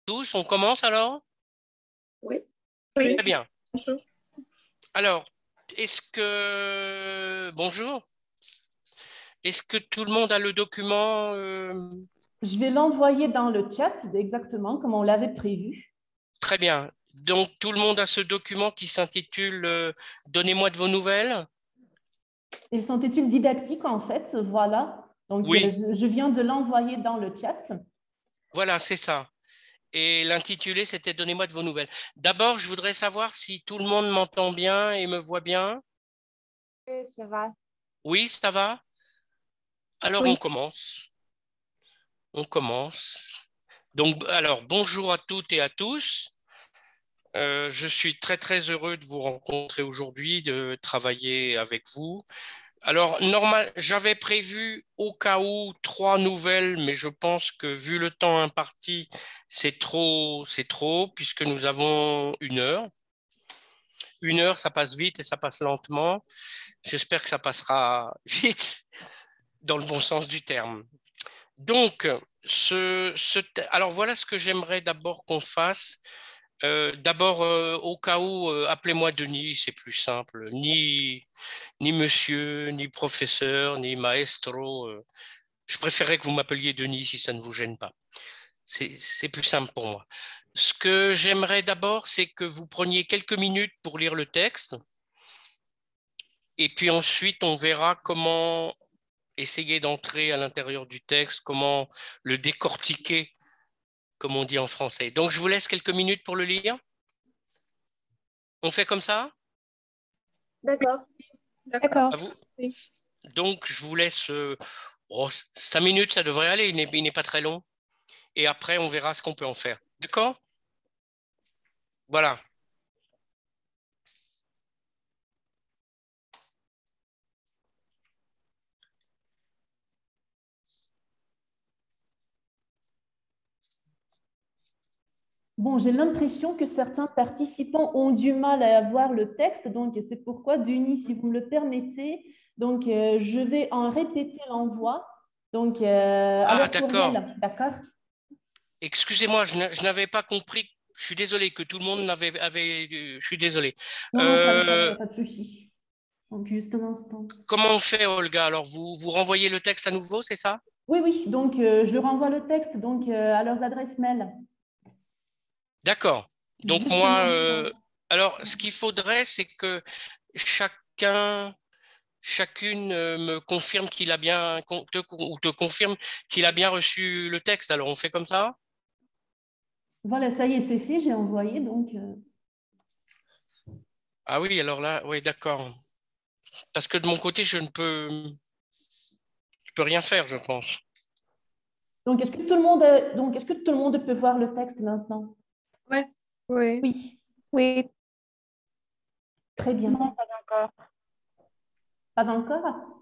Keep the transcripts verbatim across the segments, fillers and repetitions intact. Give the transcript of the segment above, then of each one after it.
Tous, on commence alors? Oui. Très Oui. bien. Bonjour. Alors, est-ce que... Bonjour. Est-ce que tout le monde a le document euh, Je vais l'envoyer dans le chat, exactement comme on l'avait prévu. Très bien. Donc, tout le monde a ce document qui s'intitule euh, « Donnez-moi de vos nouvelles ». Il s'intitule didactique, en fait, voilà. Donc, Oui. euh, je viens de l'envoyer dans le chat. Voilà, c'est ça. Et l'intitulé, c'était « Donnez-moi de vos nouvelles ». D'abord, je voudrais savoir si tout le monde m'entend bien et me voit bien. Oui, ça va. Oui, ça va? Alors, Oui. on commence. On commence. Donc, alors, bonjour à toutes et à tous. Euh, je suis très très heureux de vous rencontrer aujourd'hui, de travailler avec vous. Alors, normal, j'avais prévu au cas où trois nouvelles, mais je pense que vu le temps imparti, c'est trop, c'est trop, puisque nous avons une heure. Une heure, ça passe vite et ça passe lentement. J'espère que ça passera vite, dans le bon sens du terme. Donc, ce, ce, alors voilà ce que j'aimerais d'abord qu'on fasse. Euh, d'abord, euh, au cas où, euh, appelez-moi Denis, c'est plus simple. Ni, ni monsieur, ni professeur, ni maestro. Euh, je préférerais que vous m'appeliez Denis si ça ne vous gêne pas. C'est, c'est plus simple pour moi. Ce que j'aimerais d'abord, c'est que vous preniez quelques minutes pour lire le texte. Et puis ensuite, on verra comment essayer d'entrer à l'intérieur du texte, comment le décortiquer, comme on dit en français. Donc, je vous laisse quelques minutes pour le lire. On fait comme ça? D'accord. D'accord. À vous. Donc, je vous laisse euh, oh, cinq minutes, ça devrait aller, il n'est, il n'est pas très long. Et après, on verra ce qu'on peut en faire. D'accord? Voilà. Bon, j'ai l'impression que certains participants ont du mal à voir le texte, donc c'est pourquoi, Denis, si vous me le permettez, donc euh, je vais en répéter l'envoi, donc euh, à Ah, leur d'accord. courriel, d'accord? Excusez-moi, je, n'a- je n'avais pas compris. Je suis désolé que tout le monde n'avait... Avait, je suis désolé. Non, non, ça va, il n'y Euh, a pas de souci. Donc, juste un instant. comment on fait, Olga? Alors, vous, vous renvoyez le texte à nouveau, c'est ça? Oui, oui, donc euh, je leur envoie le texte donc, euh, à leurs adresses mail. D'accord. Donc, Juste un moi... instant. euh, alors, ce qu'il faudrait, c'est que chacun... Chacune euh, me confirme qu'il a bien, te, ou te confirme qu'il a bien reçu le texte. Alors, on fait comme ça? Voilà, ça y est, c'est fait, j'ai envoyé, donc... euh, Ah oui, alors là, oui, d'accord. Parce que de mon côté, je ne peux, je peux rien faire, je pense. Donc, est-ce que tout le monde, a- donc, est-ce que tout le monde peut voir le texte maintenant? Ouais. Oui. Oui, Oui. très bien. Non, pas encore. Pas encore?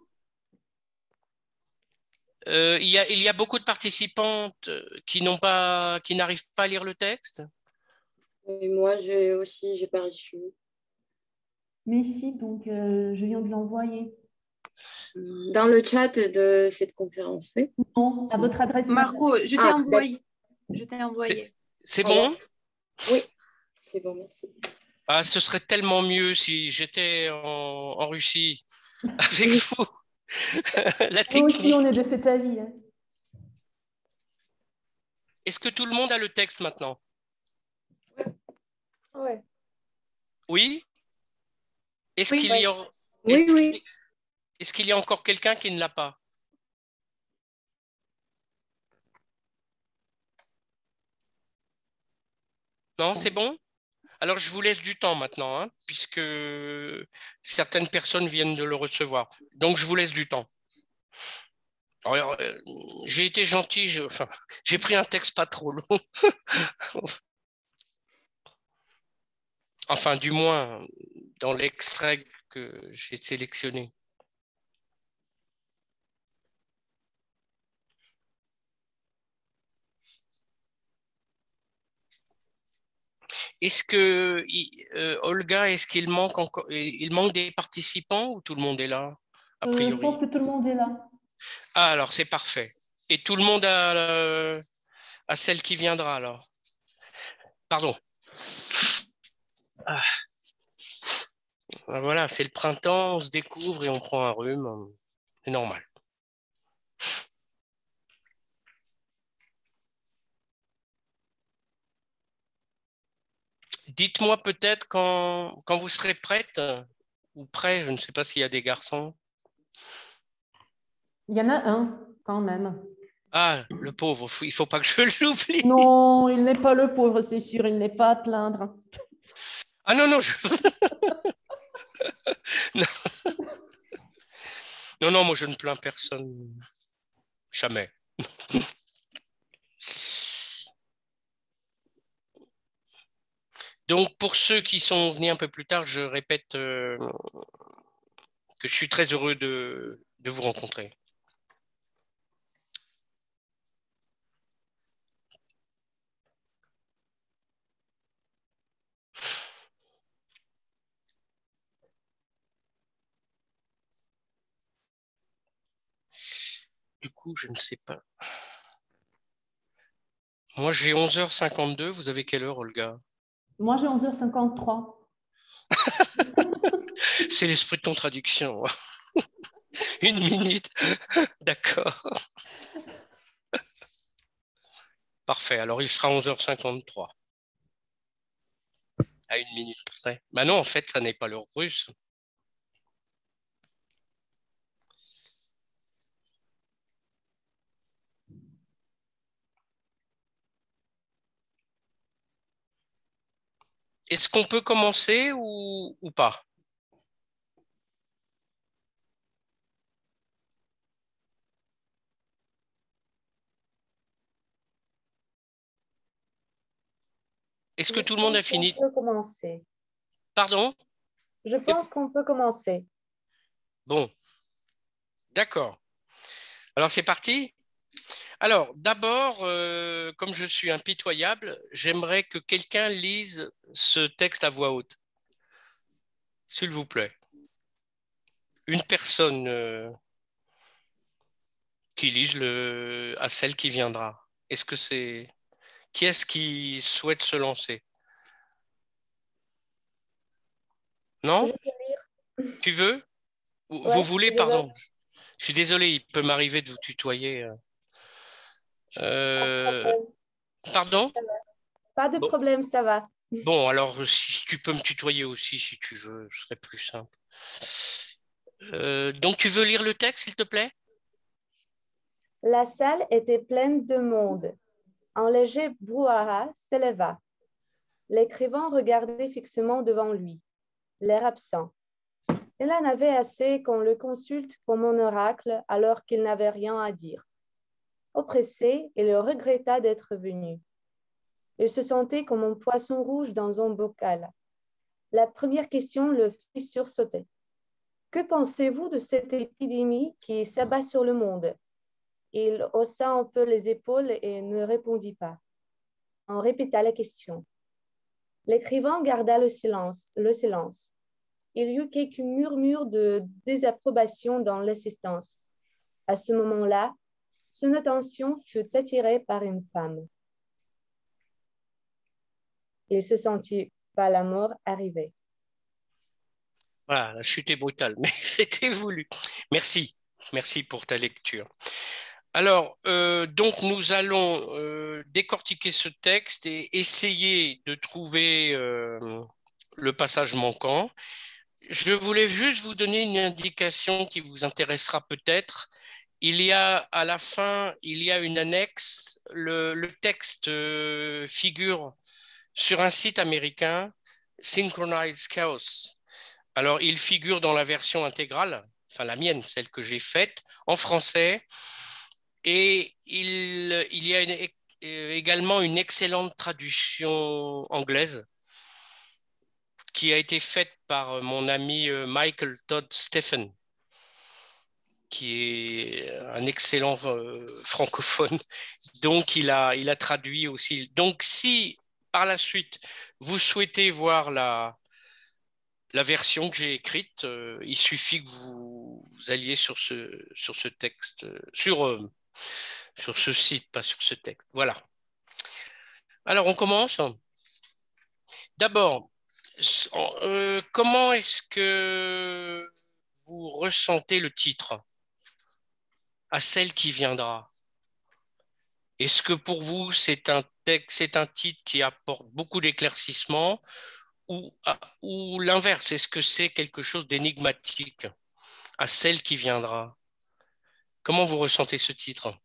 Euh, il y a, il y a beaucoup de participantes euh, qui n'ont pas, qui n'arrivent pas à lire le texte. Et moi, j'ai aussi, j'ai pas reçu. Mais si, donc euh, je viens de l'envoyer. Dans le chat de cette conférence, oui. Non, à votre adresse mail. Marco, je t'ai Ah, envoyé. Je t'ai envoyé. C'est Au revoir. bon? Oui, c'est bon, merci. Ah, ce serait tellement mieux si j'étais en, en Russie avec Oui. vous. La Nous aussi, on technique. est de cet avis. Hein. Est-ce que tout le monde a le texte maintenant? Ouais. Oui? Est-ce Oui. qu'il y a, Oui, est-ce oui. qu'il- est-ce qu'il y a encore quelqu'un qui ne l'a pas? Non, c'est bon? Alors, je vous laisse du temps maintenant, hein, puisque certaines personnes viennent de le recevoir. Donc, je vous laisse du temps. Alors, euh, j'ai été gentil, je- enfin, j'ai pris un texte pas trop long. Enfin, du moins, dans l'extrait que j'ai sélectionné. Est-ce que, il- euh, Olga, est-ce qu'il manque encore, il manque des participants ou tout le monde est là, a Euh, je pense priori? que tout le monde est là. Ah, alors c'est parfait. Et tout le monde a, euh, a celle qui viendra alors. Pardon. Ah. Voilà, c'est le printemps, on se découvre et on prend un rhume. C'est normal. Dites-moi peut-être quand, quand vous serez prête ou prêt, je ne sais pas s'il y a des garçons. Il y en a un, quand même. Ah, le pauvre, il ne faut pas que je l'oublie. Non, il n'est pas le pauvre, c'est sûr, il n'est pas à plaindre. Ah non, non, je... non. non, non, moi je ne plains personne. Jamais. Donc, pour ceux qui sont venus un peu plus tard, je répète euh, que je suis très heureux de, de vous rencontrer. Du coup, je ne sais pas. Moi, j'ai onze heures cinquante-deux. Vous avez quelle heure, Olga? Moi, j'ai onze heures cinquante-trois. C'est l'esprit de ton traduction. Une minute. D'accord. Parfait. Alors, il sera onze heures cinquante-trois. À une minute près. Bah non, en fait, ça n'est pas l'heure russe. Est-ce qu'on peut commencer ou, ou pas? Est-ce que Je tout le monde a pense qu'on fini? peut commencer. Pardon? Je pense qu'on peut commencer. Bon, d'accord. Alors, c'est parti? Alors, d'abord, euh, comme je suis impitoyable, j'aimerais que quelqu'un lise ce texte à voix haute, s'il vous plaît. Une personne euh, qui lise le... à celle qui viendra. Est-ce que c'est... Qui est-ce qui souhaite se lancer? Je Non? peux lire. Tu veux? Ou- Vous Ouais, voulez, je veux. pardon. Je suis désolé, il peut m'arriver de vous tutoyer. euh. Pas de Euh, problème. Pardon? Pas de Bon. problème, ça va. Bon, alors si tu peux me tutoyer aussi, si tu veux, ce serait plus simple. Euh, donc, tu veux lire le texte, s'il te plaît? La salle était pleine de monde. Un léger brouhaha s'éleva. L'écrivain regardait fixement devant lui, l'air absent. Il en avait assez qu'on le consulte comme un oracle alors qu'il n'avait rien à dire. Oppressé, il regretta d'être venu. Il se sentait comme un poisson rouge dans un bocal. La première question le fit sursauter. Que pensez-vous de cette épidémie qui s'abat sur le monde? Il haussa un peu les épaules et ne répondit pas. On répéta la question. L'écrivain garda le silence. Le silence. Il y eut quelques murmures de désapprobation dans l'assistance. À ce moment-là, son attention fut attirée par une femme. Il se sentit pas la mort arriver. Voilà, la chute est brutale, mais c'était voulu. Merci, merci pour ta lecture. Alors, euh, donc nous allons euh, décortiquer ce texte et essayer de trouver euh, le passage manquant. Je voulais juste vous donner une indication qui vous intéressera peut-être. Il y a à la fin, il y a une annexe. Le, le texte euh, figure sur un site américain, Synchronized Chaos. Alors, il figure dans la version intégrale, enfin la mienne, celle que j'ai faite, en français. Et il, il y a une, également une excellente traduction anglaise qui a été faite par mon ami Michael Todd Stephen, qui est un excellent euh, francophone. Donc, il a, il a traduit aussi. Donc, si par la suite, vous souhaitez voir la, la version que j'ai écrite, euh, il suffit que vous, vous alliez sur ce, sur ce texte, euh, sur, euh, sur ce site, pas sur ce texte. Voilà. Alors, on commence. D'abord, euh, comment est-ce que vous ressentez le titre à celle qui viendra? Est-ce que pour vous, c'est un texte, c'est un titre qui apporte beaucoup d'éclaircissements ou, ou l'inverse? Est-ce que c'est quelque chose d'énigmatique à celle qui viendra? Comment vous ressentez ce titre?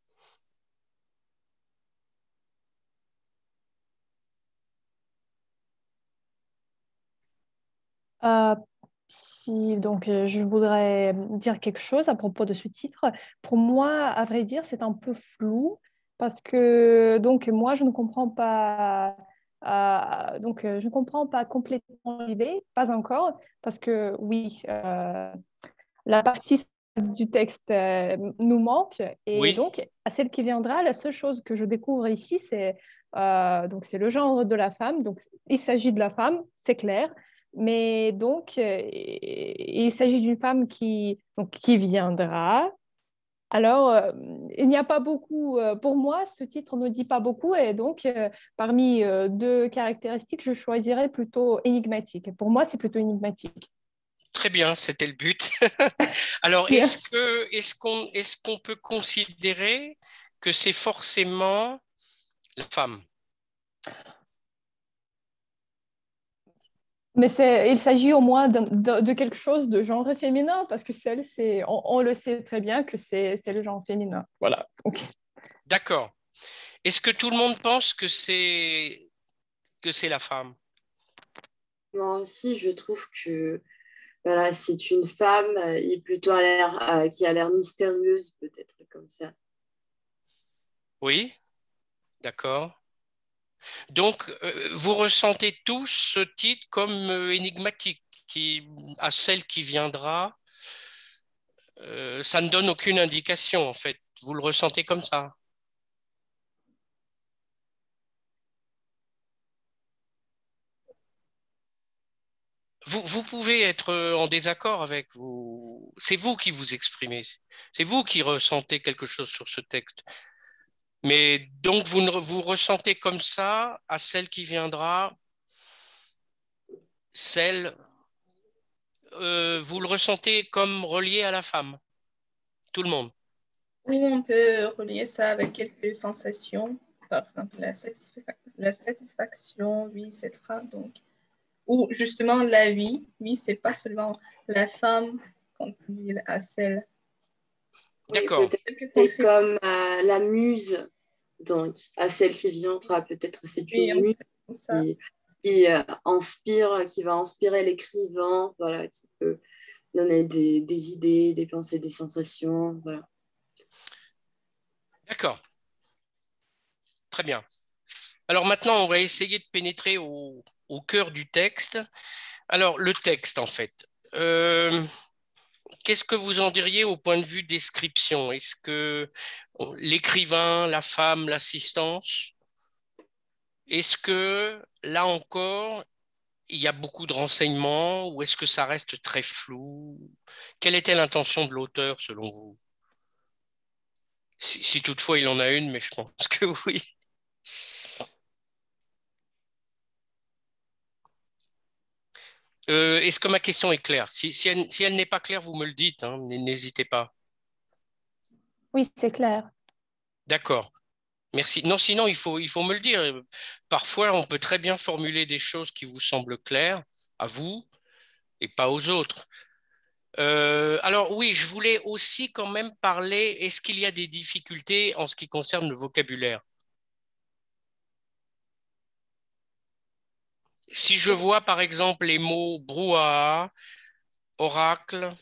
Euh, si donc euh, je voudrais dire quelque chose à propos de ce titre. Pour moi, à vrai dire, c'est un peu flou parce que donc moi je ne comprends pas euh, donc euh, je ne comprends pas complètement l'idée, pas encore, parce que oui, euh, la partie du texte euh, nous manque et Oui, donc à celle qui viendra, la seule chose que je découvre ici, c'est euh, donc c'est le genre de la femme. Donc il s'agit de la femme, c'est clair. Mais donc, euh, il s'agit d'une femme qui, donc, qui viendra. Alors, euh, il n'y a pas beaucoup, euh, pour moi, ce titre ne dit pas beaucoup. Et donc, euh, parmi euh, deux caractéristiques, je choisirais plutôt énigmatique. Pour moi, c'est plutôt énigmatique. très bien, c'était le but. Alors, Bien. est-ce que, est-ce qu'on, est-ce qu'on peut considérer que c'est forcément la femme? Mais c'est, il s'agit au moins d'un- de, de quelque chose de genre féminin, parce que celle, c'est, on, on le sait très bien que c'est, c'est le genre féminin. Voilà. Ok. D'accord. Est-ce que tout le monde pense que c'est que c'est la femme? Moi aussi, je trouve que voilà, c'est une femme euh, et plutôt à l'air, euh, qui a l'air mystérieuse, peut-être comme ça. Oui, d'accord. Donc, euh, vous ressentez tous ce titre comme euh, énigmatique, qui, à celle qui viendra, euh, ça ne donne aucune indication, en fait. Vous le ressentez comme ça. Vous, vous pouvez être euh, en désaccord avec vous. C'est vous qui vous exprimez. C'est vous qui ressentez quelque chose sur ce texte. Mais donc, vous, ne, vous ressentez comme ça à celle qui viendra, celle, euh, vous le ressentez comme relié à la femme, tout le monde. Ou on peut relier ça avec quelques sensations, par exemple la, satisfa la satisfaction, oui, cette phrase, donc. Ou justement la vie, oui, c'est pas seulement la femme quand il dit à celle. Oui, D'accord, peut-être c'est comme euh, la muse, donc à celle qui viendra, peut-être c'est Oui, une muse ça. qui, qui euh, inspire, qui va inspirer l'écrivain, voilà, qui peut donner des, des idées, des pensées, des sensations, voilà. d'accord, très bien. Alors maintenant, on va essayer de pénétrer au, au cœur du texte. Alors, le texte, en fait. Euh, Qu'est-ce que vous en diriez au point de vue description? Est-ce que l'écrivain, la femme, l'assistance, est-ce que là encore, il y a beaucoup de renseignements ou est-ce que ça reste très flou? Quelle était l'intention de l'auteur selon vous? Si, si toutefois il en a une, mais je pense que oui. Euh, est-ce que ma question est claire? Si, si elle, si elle n'est pas claire, vous me le dites, hein, n'hésitez pas. Oui, c'est clair. D'accord. Merci. Non, sinon, il faut, il faut me le dire. Parfois, on peut très bien formuler des choses qui vous semblent claires à vous et pas aux autres. Euh, alors oui, je voulais aussi quand même parler, est-ce qu'il y a des difficultés en ce qui concerne le vocabulaire? Si je vois par exemple les mots brouhaha, oracle,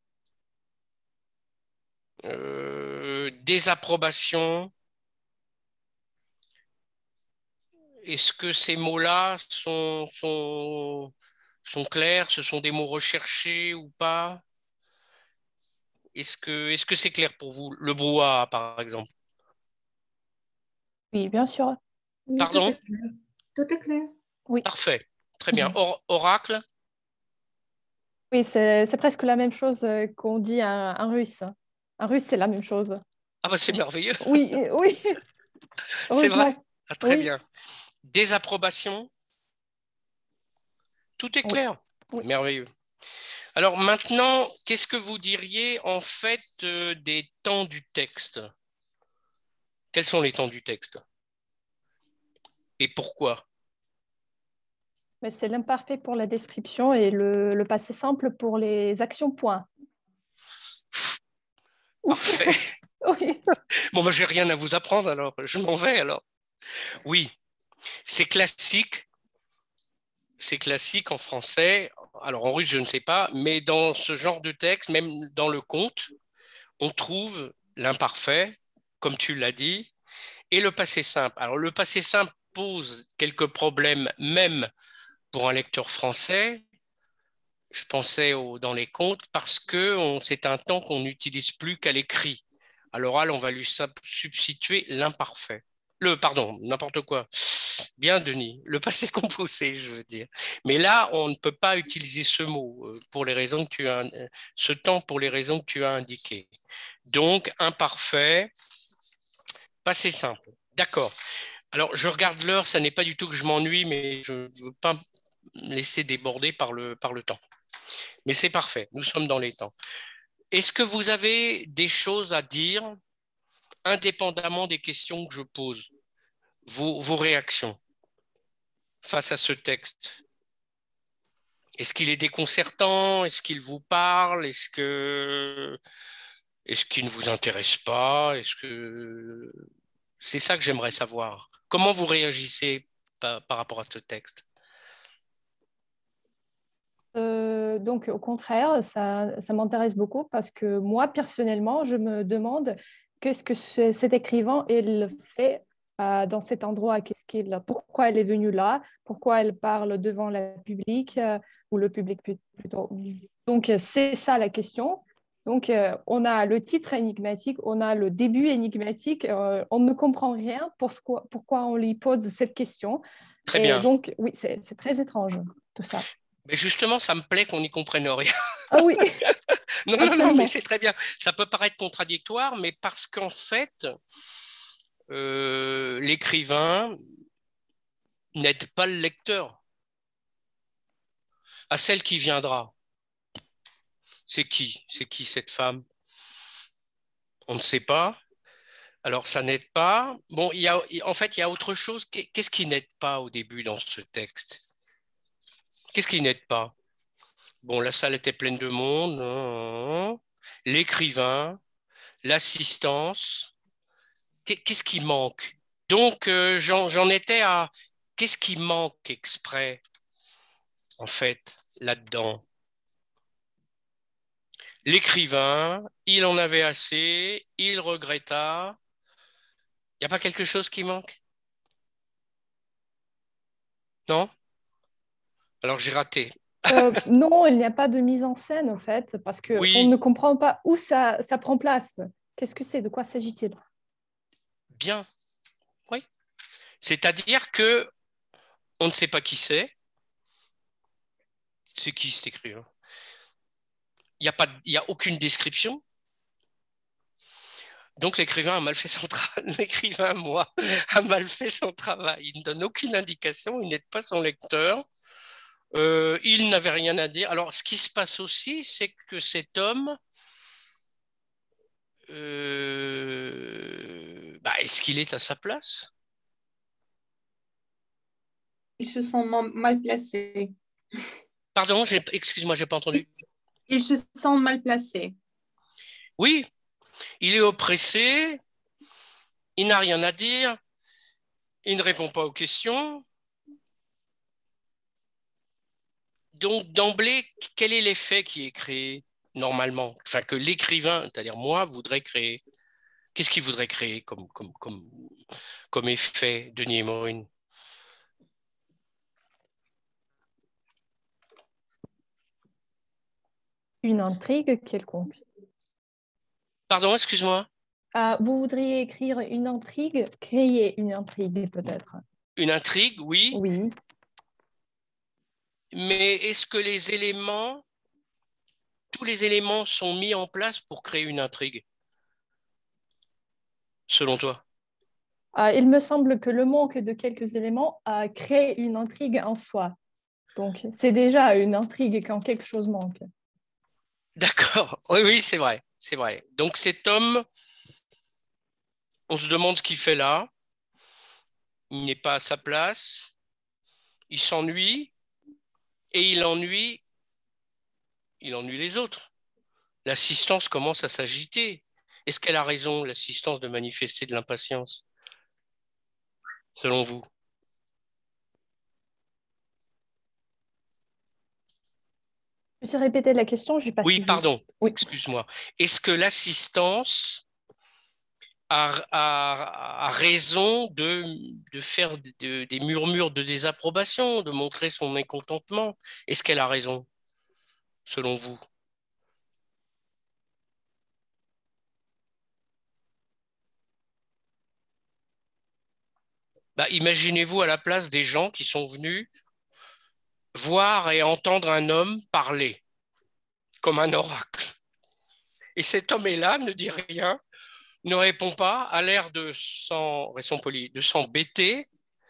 euh, désapprobation, est-ce que ces mots-là sont, sont, sont clairs? Ce sont des mots recherchés ou pas? Est-ce que, est-ce que c'est clair pour vous, le brouhaha, par exemple? Oui, bien sûr. Oui, tout Pardon? est clair. Tout est clair. Oui. Parfait. Très bien. Or- oracle? Oui, c'est c'est presque la même chose euh, qu'on dit un, un russe. Un russe, c'est la même chose. Ah bah c'est merveilleux. Oui, oui, C'est vrai? heureusement. Ah, très Oui. bien. Désapprobation? Tout est Oui. clair. Oui. Merveilleux. Alors maintenant, qu'est-ce que vous diriez en fait euh, des temps du texte? Quels sont les temps du texte? Et pourquoi? Mais c'est l'imparfait pour la description et le, le passé simple pour les actions points. Parfait. Oui. Bon, moi, j'ai rien à vous apprendre alors. Je m'en vais alors. Oui, c'est classique. C'est classique en français. Alors en russe, je ne sais pas, mais dans ce genre de texte, même dans le conte, on trouve l'imparfait, comme tu l'as dit, et le passé simple. Alors le passé simple pose quelques problèmes même pour un lecteur français. Je pensais au, dans les contes parce que c'est un temps qu'on n'utilise plus qu'à l'écrit. À l'oral, on va lui substituer l'imparfait. Le, pardon, n'importe quoi. Bien, Denis, le passé composé, je veux dire. Mais là, on ne peut pas utiliser ce mot pour les raisons que tu as, ce temps pour les raisons que tu as indiquées. Donc, imparfait, passé simple. D'accord. Alors, je regarde l'heure, ça n'est pas du tout que je m'ennuie, mais je ne veux pas me laisser déborder par le, par le temps. Mais c'est parfait, nous sommes dans les temps. Est-ce que vous avez des choses à dire indépendamment des questions que je pose? Vos, vos réactions face à ce texte? Est-ce qu'il est déconcertant? Est-ce qu'il vous parle? Est-ce que, est-ce qu'il ne vous intéresse pas? Est-ce que c'est ça que j'aimerais savoir? Comment vous réagissez par, par rapport à ce texte? Euh, donc, au contraire, ça, ça m'intéresse beaucoup parce que moi, personnellement, je me demande qu'est-ce que ce- cet écrivain il fait euh, dans cet endroit, qu'est-ce qu'il, pourquoi elle est venue là, pourquoi elle parle devant le public euh, ou le public plutôt. Donc, c'est ça la question. Donc, euh, on a le titre énigmatique, on a le début énigmatique, euh, on ne comprend rien pourquoi, pourquoi on lui pose cette question. Très Et bien. donc, oui, c'est c'est très étrange, tout ça. Mais justement, ça me plaît qu'on n'y comprenne rien. Ah oui. Non, non, non, Absolument. mais c'est très bien. Ça peut paraître contradictoire, mais parce qu'en fait, euh, l'écrivain n'aide pas le lecteur. À celle qui viendra. C'est qui? C'est qui cette femme? On ne sait pas. Alors, ça n'aide pas. Bon, il y a, en fait, il y a autre chose. Qu'est-ce qui n'aide pas au début dans ce texte? Qu'est-ce qui n'aide pas? Bon, la salle était pleine de monde. L'écrivain, l'assistance. Qu'est-ce qui manque? Donc, euh, j'en, j'en étais à qu'est-ce qui manque exprès, en fait, là-dedans? L'écrivain, il en avait assez, il regretta. Il n'y a pas quelque chose qui manque? Non? Alors j'ai raté. Euh, non, il n'y a pas de mise en scène, en fait, parce qu'on Oui, ne comprend pas où ça, ça prend place. Qu'est-ce que c'est? De quoi s'agit-il? bien. Oui. C'est-à-dire que on ne sait pas qui c'est. C'est qui cet écrivain? Il n'y a pas, il y a aucune description. Donc l'écrivain a mal fait son travail. L'écrivain, moi, a mal fait son travail. Il ne donne aucune indication, il n'aide pas son lecteur. Euh, il n'avait rien à dire. Alors, ce qui se passe aussi, c'est que cet homme, euh, bah, est-ce qu'il est à sa place? Ils se sont mal placés. Pardon, excuse-moi, je n'ai pas entendu. Ils se sentent mal placés. Oui, il est oppressé, il n'a rien à dire, il ne répond pas aux questions. Donc, d'emblée, quel est l'effet qui est créé normalement? Enfin, que l'écrivain, c'est-à-dire moi, voudrait créer. Qu'est-ce qu'il voudrait créer comme, comme, comme, comme effet, Denis et Maureen? Une intrigue quelconque. Pardon, excuse-moi. Euh, vous voudriez écrire une intrigue, créer une intrigue peut-être. Une intrigue, oui. Oui. Mais est-ce que les éléments, tous les éléments sont mis en place pour créer une intrigue, selon toi? Euh, il me semble que le manque de quelques éléments euh, crée une intrigue en soi. Donc, c'est déjà une intrigue quand quelque chose manque. D'accord. Oui, oui, c'est vrai. C'est vrai. Donc cet homme, on se demande ce qu'il fait là. Il n'est pas à sa place. Il s'ennuie et il ennuie, il ennuie les autres. L'assistance commence à s'agiter. Est-ce qu'elle a raison, l'assistance, de manifester de l'impatience, selon vous? Peux-tu répéter la question? Je n'ai pas Oui, saisi. pardon, Oui. excuse-moi. Est-ce que l'assistance a, a- a raison de, de faire de- des murmures de désapprobation, de montrer son mécontentement? Est-ce qu'elle a raison, selon vous? Bah, imaginez-vous à la place des gens qui sont venus voir et entendre un homme parler comme un oracle. Et cet homme est là, ne dit rien, ne répond pas, a l'air de s'en, restons polis, de s'embêter.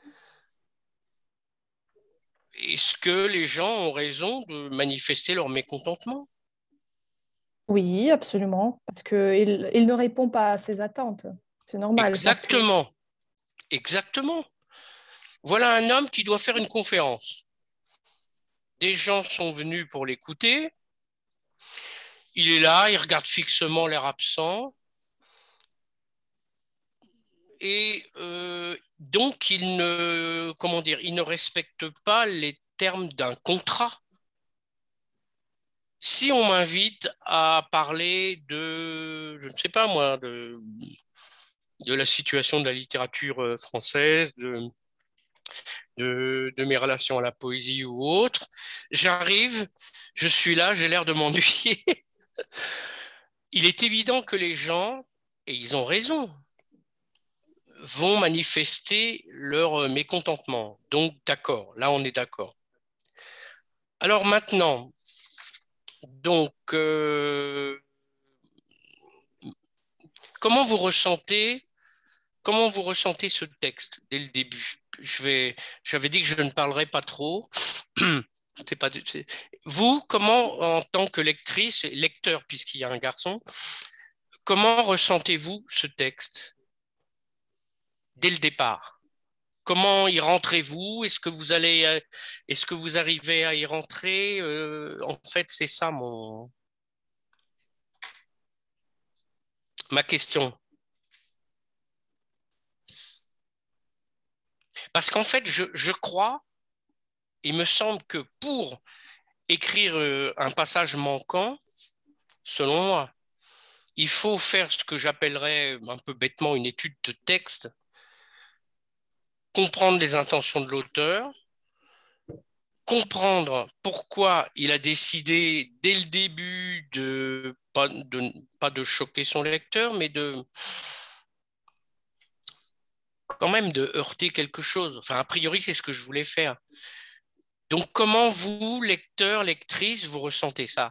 Est-ce que les gens ont raison de manifester leur mécontentement? Oui, absolument, parce qu'il il ne répond pas à ses attentes. C'est normal, parce que Exactement, exactement. Voilà un homme qui doit faire une conférence. Des gens sont venus pour l'écouter. Il est là, il regarde fixement l'air absent. Et euh, donc, il ne, comment dire, il ne respecte pas les termes d'un contrat. Si on m'invite à parler de, je ne sais pas moi, de, de la situation de la littérature euh, française, de, de, de mes relations à la poésie ou autre, j'arrive, je suis là, j'ai l'air de m'ennuyer. Il est évident que les gens, et ils ont raison, vont manifester leur mécontentement. Donc, d'accord, là, on est d'accord. Alors maintenant, donc, euh, comment vous ressentez, comment vous ressentez ce texte dès le début? Je vais, j'avais dit que je ne parlerais pas trop. C'est pas, c'est- Vous, comment, en tant que lectrice, lecteur, puisqu'il y a un garçon, comment ressentez-vous ce texte dès le départ? Comment y rentrez-vous? Est-ce que vous allez, euh, est-ce que vous arrivez à y rentrer? Euh, en fait, c'est ça mon, ma question. Parce qu'en fait, je, je crois, il me semble que pour écrire euh, un passage manquant, selon moi, il faut faire ce que j'appellerais un peu bêtement une étude de texte, comprendre les intentions de l'auteur, comprendre pourquoi il a décidé dès le début de pas de, pas de choquer son lecteur, mais de quand même de heurter quelque chose. Enfin, a priori, c'est ce que je voulais faire. Donc, comment vous, lecteur, lectrice, vous ressentez ça?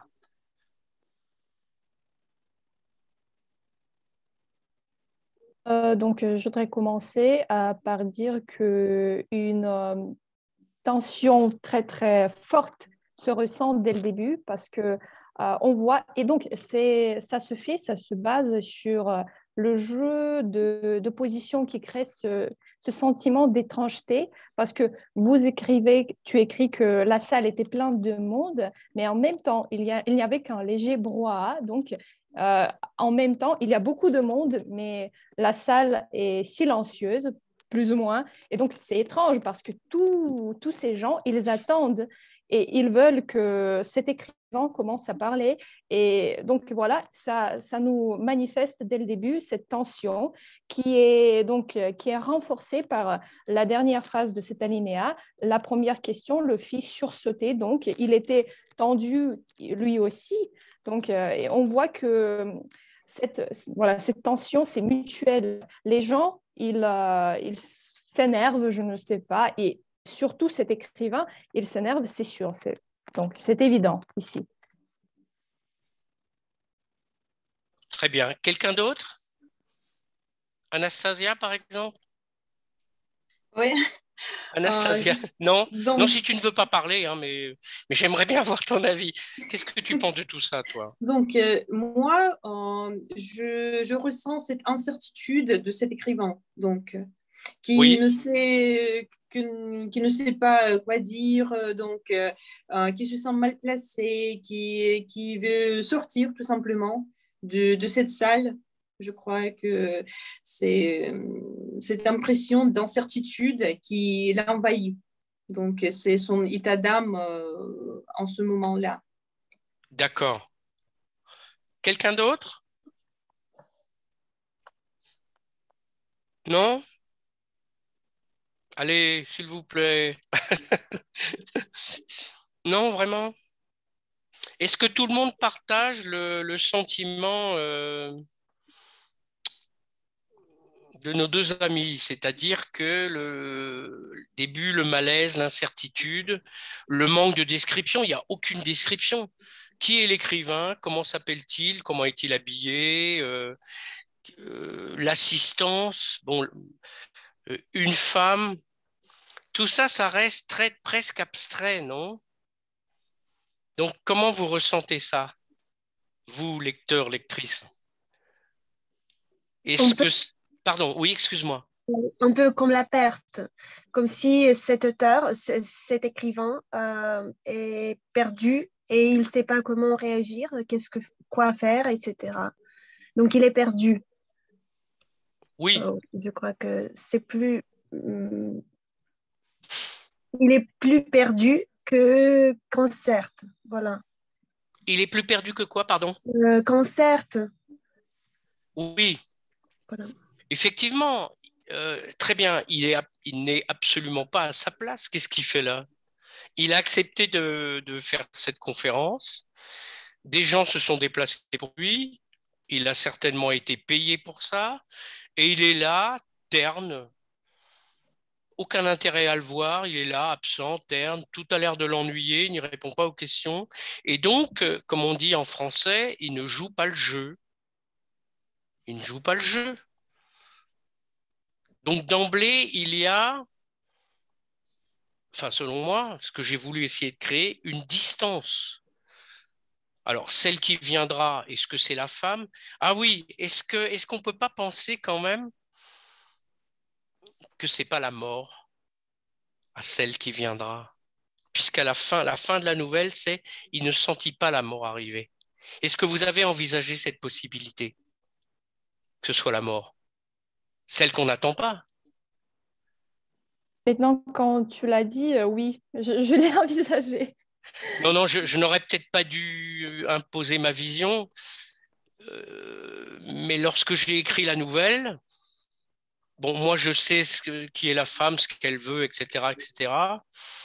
euh, donc euh, je voudrais commencer euh, par dire que une euh, tension très très forte se ressent dès le début parce que euh, on voit et donc c'est ça se fait, ça se base sur euh, le jeu de, de position qui crée ce, ce sentiment d'étrangeté parce que vous écrivez, tu écris que la salle était pleine de monde, mais en même temps il y a, il n'y avait qu'un léger brouhaha, donc euh, en même temps il y a beaucoup de monde, mais la salle est silencieuse plus ou moins. Et donc, c'est étrange parce que tous tous ces gens, ils attendent et ils veulent que cet écrivain commence à parler. Et donc, voilà, ça, ça nous manifeste dès le début cette tension qui est, donc, qui est renforcée par la dernière phrase de cet alinéa. La première question le fit sursauter. Donc, il était tendu lui aussi. Donc, euh, on voit que cette, voilà, cette tension, c'est mutuel. Les gens, ils, euh, ils s'énervent, je ne sais pas, et surtout cet écrivain, il s'énerve, c'est sûr. C'est, donc, c'est évident ici. Très bien. Quelqu'un d'autre? Anastasia, par exemple? Oui, Euh, Anastasia, non, non, donc, si tu ne veux pas parler, hein, mais, mais j'aimerais bien avoir ton avis. Qu'est-ce que tu penses de tout ça, toi? donc euh, moi, euh, je, je ressens cette incertitude de cet écrivain, donc, euh, qui Oui, ne sait, que- qui ne sait pas euh, quoi dire, euh, donc, euh, euh, qui se sent mal placé, qui, qui veut sortir tout simplement de, de cette salle. Je crois que c'est euh, cette impression d'incertitude qui l'envahit. Donc, c'est son état d'âme euh, en ce moment-là. d'accord. Quelqu'un d'autre? Non? Allez, s'il vous plaît. Non, vraiment? Est-ce que tout le monde partage le, le sentiment euh, de nos deux amis, c'est-à-dire que le début, le malaise, l'incertitude, le manque de description, il n'y a aucune description. Qui est l'écrivain? Comment s'appelle-t-il? Comment est-il habillé? Euh, euh, l'assistance, bon, euh, une femme, tout ça, ça reste très presque abstrait, non? Donc, comment vous ressentez ça, vous, lecteurs, lectrices? Un Est-ce peu, que... Pardon, oui, excuse-moi. un peu comme la perte, comme si cet auteur, c- cet écrivain euh, est perdu et il ne sait pas comment réagir, qu'est-ce que, quoi faire, et cetera. Donc il est perdu. Oui, Euh, je crois que c'est plus, hum, il est plus perdu que Concert. Voilà. il est plus perdu que quoi, pardon? Euh, Concert. Oui, Voilà. effectivement, euh, très bien, il est, ab- il n'est absolument pas à sa place. Qu'est-ce qu'il fait là? Il a accepté de, de faire cette conférence. Des gens se sont déplacés pour lui. Il a certainement été payé pour ça. Et il est là, terne, aucun intérêt à le voir. Il est là, absent, terne, tout a l'air de l'ennuyer. Il n'y répond pas aux questions. Et donc, euh, comme on dit en français, il ne joue pas le jeu. Il ne joue pas le jeu. Donc d'emblée, il y a, enfin selon moi, ce que j'ai voulu essayer de créer, une distance. Alors celle qui viendra, est-ce que c'est la femme? Ah oui, est-ce que est-ce qu'on peut pas penser quand même que c'est pas la mort à celle qui viendra? Puisqu'à la fin, la fin de la nouvelle, c'est il ne sentit pas la mort arriver. Est-ce que vous avez envisagé cette possibilité, que ce soit la mort, celle qu'on n'attend pas? Maintenant, quand tu l'as dit, euh, oui, je, je l'ai envisagé. Non, non, je, je n'aurais peut-être pas dû imposer ma vision, euh, mais lorsque j'ai écrit la nouvelle, bon, moi, je sais ce que, qui est la femme, ce qu'elle veut, et cetera, et cetera.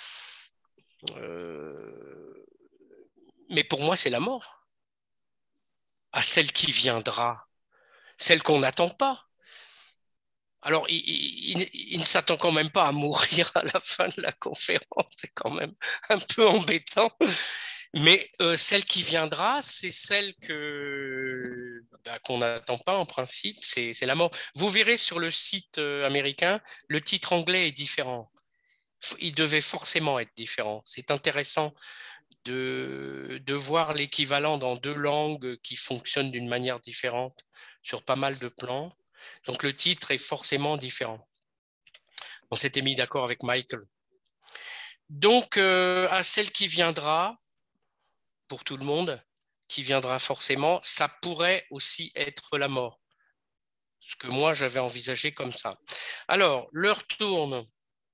Euh, mais pour moi, c'est la mort. À celle qui viendra, celle qu'on n'attend pas. Alors, il, il- il ne s'attend quand même pas à mourir à la fin de la conférence. C'est quand même un peu embêtant. Mais euh, celle qui viendra, c'est celle que bah, qu'on n'attend pas en principe. C'est c'est la mort. Vous verrez sur le site euh, américain, le titre anglais est différent. Il devait forcément être différent. C'est intéressant de, de voir l'équivalent dans deux langues qui fonctionnent d'une manière différente sur pas mal de plans. Donc le titre est forcément différent. On s'était mis d'accord avec Michael. Donc euh, à celle qui viendra, pour tout le monde, qui viendra forcément, ça pourrait aussi être la mort. Ce que moi j'avais envisagé comme ça. Alors, l'heure tourne.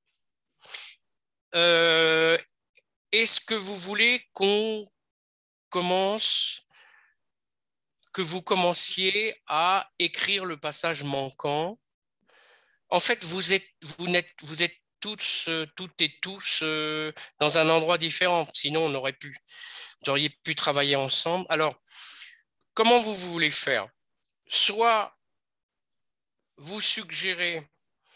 Euh, Est-ce que vous voulez qu'on commence, que vous commenciez à écrire le passage manquant? En fait, vous êtes, vous n'êtes, vous êtes tous, euh, toutes et tous euh, dans un endroit différent. Sinon, on aurait pu, vous auriez pu travailler ensemble. Alors, comment vous voulez faire? Soit vous suggérez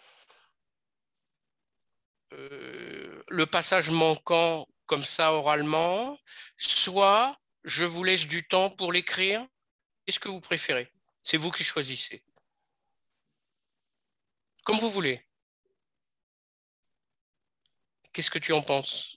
euh, le passage manquant comme ça oralement, soit je vous laisse du temps pour l'écrire. Qu'est-ce que vous préférez? C'est vous qui choisissez. Comme vous voulez. Qu'est-ce que tu en penses?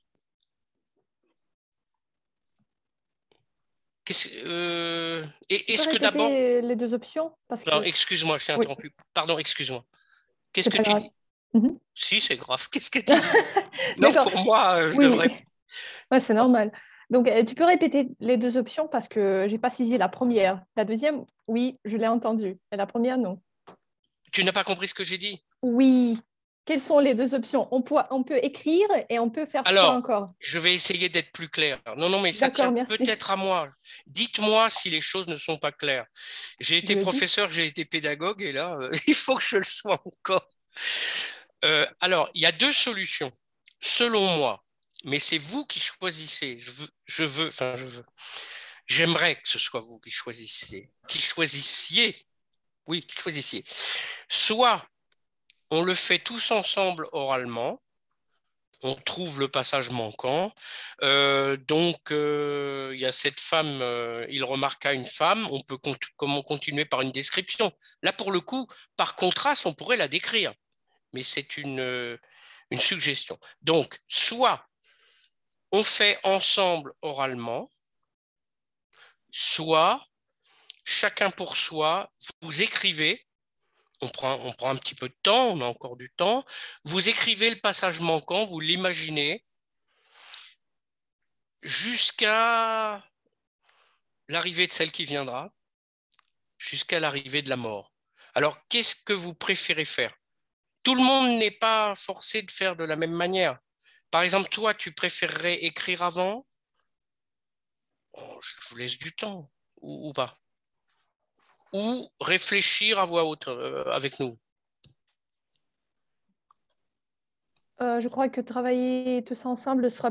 Qu'est-ce, euh, et est-ce que d'abord... les deux options parce Non, que... excuse-moi, je t'ai Oui. interrompu. Pardon, excuse-moi. Qu'est-ce C'est que pas tu grave. dis? Mhm. Si, c'est grave. Qu'est-ce que tu dis? Non, D'accord. pour moi, euh, je Oui, devrais... oui. Ouais, c'est normal. Donc, euh, tu peux répéter les deux options parce que j'ai pas saisi la première. La deuxième, oui, je l'ai entendue. Et la première, non. Tu n'as pas compris ce que j'ai dit? Oui. Quelles sont les deux options? On peut, on peut écrire et on peut faire quoi Alors, encore? je vais essayer d'être plus clair. Non, non, mais ça D'accord, tient merci. peut-être à moi. Dites-moi si les choses ne sont pas claires. J'ai Je été le dis. professeur, j'ai été pédagogue, et là, euh, il faut que je le sois encore. Euh, alors, il y a deux solutions, selon moi, mais c'est vous qui choisissez. Je veux, je veux, enfin, je veux. J'aimerais que ce soit vous qui choisissiez, qui choisissiez, oui, qui choisissiez. Soit on le fait tous ensemble oralement, on trouve le passage manquant. Euh, donc, euh, il y a cette femme, euh, il remarqua une femme, on peut cont comment continuer par une description. Là, pour le coup, par contraste, on pourrait la décrire, mais c'est une, euh, une suggestion. Donc, soit on fait ensemble oralement, soit chacun pour soi, vous écrivez, on prend, on prend un petit peu de temps, on a encore du temps, vous écrivez le passage manquant, vous l'imaginez, jusqu'à l'arrivée de celle qui viendra, jusqu'à l'arrivée de la mort. Alors, qu'est-ce que vous préférez faire? Tout le monde n'est pas forcé de faire de la même manière. Par exemple, toi, tu préférerais écrire avant? Oh, je vous laisse du temps, ou, ou pas? Ou réfléchir à voix haute euh, avec nous? Euh, je crois que travailler tous ensemble sera...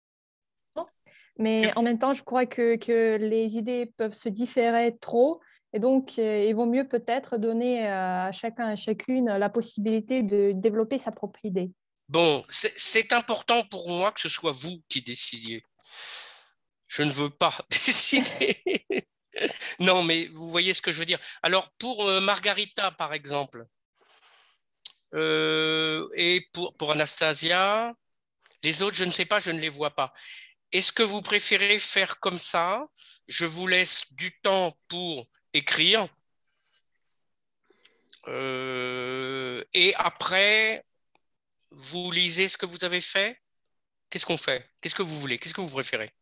Mais Tu- en même temps, je crois que, que les idées peuvent se différer trop. Et donc, euh, il vaut mieux peut-être donner euh, à chacun et chacune la possibilité de développer sa propre idée. Bon, c'est c'est important pour moi que ce soit vous qui décidiez. Je ne veux pas décider. Non, mais vous voyez ce que je veux dire. Alors, pour euh, Margarita, par exemple, euh, et pour, pour Anastasia, les autres, je ne sais pas, je ne les vois pas. Est-ce que vous préférez faire comme ça? Je vous laisse du temps pour écrire. Euh, et après, vous lisez ce que vous avez fait? Qu'est-ce qu'on fait? Qu'est-ce que vous voulez? Qu'est-ce que vous préférez?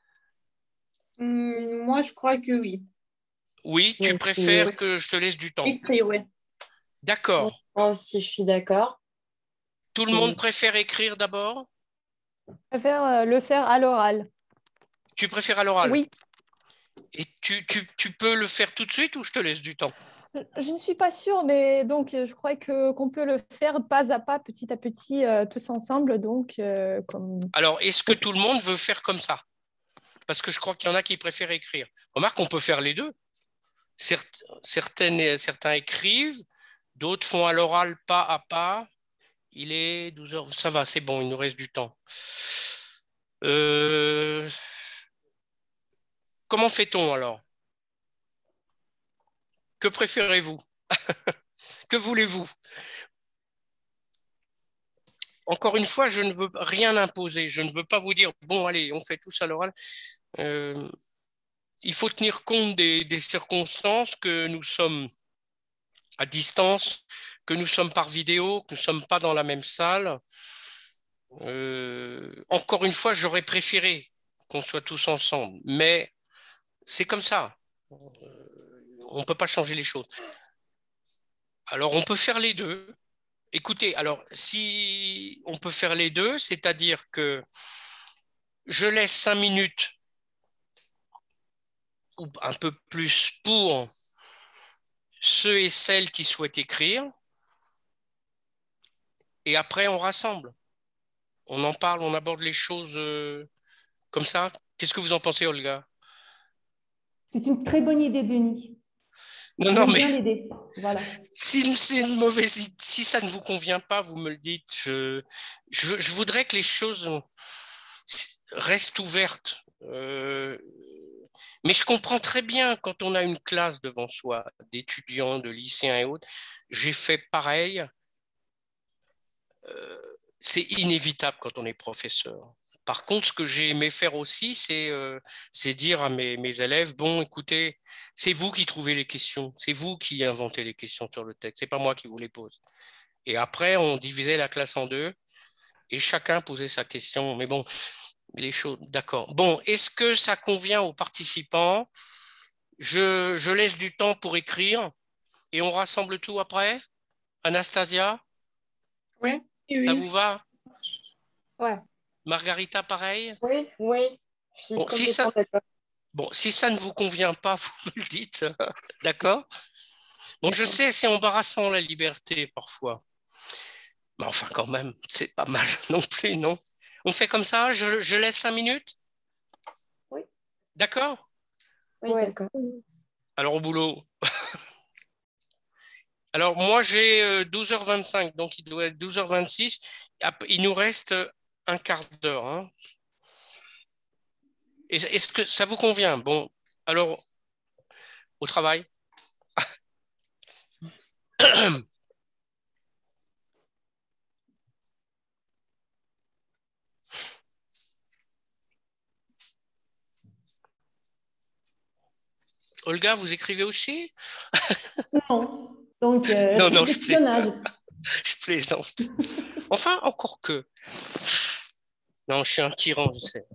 Hum, moi, je crois que oui. Oui, tu Oui, préfères oui. que je te laisse du temps. Écrire, oui. D'accord. Moi aussi, je suis d'accord. Tout le C'est- monde préfère écrire d'abord? Je préfère euh, le faire à l'oral. Tu préfères à l'oral? Oui, Et tu, tu, tu peux le faire tout de suite ou je te laisse du temps? je ne suis pas sûre, mais donc euh, je crois que qu'on peut le faire pas à pas, petit à petit, euh, tous ensemble. Donc, euh, comme... Alors, est-ce que tout le monde veut faire comme ça? Parce que je crois qu'il y en a qui préfèrent écrire. Remarque, on peut faire les deux. Certes- certaines, certains écrivent, d'autres font à l'oral pas à pas. Il est douze heures. Ça va, c'est bon, il nous reste du temps. Euh, comment fait-on alors? Que préférez-vous? Que voulez-vous? Encore une fois, je ne veux rien imposer. Je ne veux pas vous dire, bon, allez, on fait tous à l'oral. Euh, il faut tenir compte des, des circonstances, que nous sommes à distance, que nous sommes par vidéo, que nous ne sommes pas dans la même salle. Euh, encore une fois, j'aurais préféré qu'on soit tous ensemble, mais c'est comme ça. On ne peut pas changer les choses. Alors, on peut faire les deux. Écoutez, alors, si on peut faire les deux, c'est-à-dire que je laisse cinq minutes ou un peu plus pour ceux et celles qui souhaitent écrire, et après, on rassemble. On en parle, on aborde les choses euh, comme ça. Qu'est-ce que vous en pensez, Olga? C'est une très bonne idée, Denis. Non, non, J'aime mais bien l'idée. Voilà. si c'est une mauvaise idée, si ça ne vous convient pas, vous me le dites. Je, je, je voudrais que les choses restent ouvertes. Euh, mais je comprends très bien quand on a une classe devant soi, d'étudiants, de lycéens et autres. J'ai fait pareil. Euh, c'est inévitable quand on est professeur. Par contre, ce que j'ai aimé faire aussi, c'est euh, c'est dire à mes, mes élèves, bon, écoutez, c'est vous qui trouvez les questions, c'est vous qui inventez les questions sur le texte, c'est pas moi qui vous les pose. Et après, on divisait la classe en deux et chacun posait sa question. Mais bon, les choses, d'accord. Bon, est-ce que ça convient aux participants? Je, je laisse du temps pour écrire et on rassemble tout après? Anastasia, Oui. ça Oui, vous va? Ouais. Margarita, pareil? Oui, oui, je suis Bon, si ça, complètement d'accord. bon, si ça ne vous convient pas, vous me le dites, d'accord? Bon, je sais, c'est embarrassant la liberté parfois. Mais enfin, quand même, c'est pas mal non plus, non? On fait comme ça, je, je laisse cinq minutes? Oui, D'accord? oui, Ouais. d'accord. Alors au boulot. Alors moi j'ai euh, douze heures vingt-cinq, donc il doit être douze heures vingt-six. Ap- Il nous reste euh, un quart d'heure, hein. Et- Est-ce que ça vous convient? Bon, alors au travail. Olga, vous écrivez aussi? Non. Donc, euh, Non, c'est non, je l'espionnage. plaisante. Je plaisante. Enfin, encore que. Non, je suis un tyran, je sais.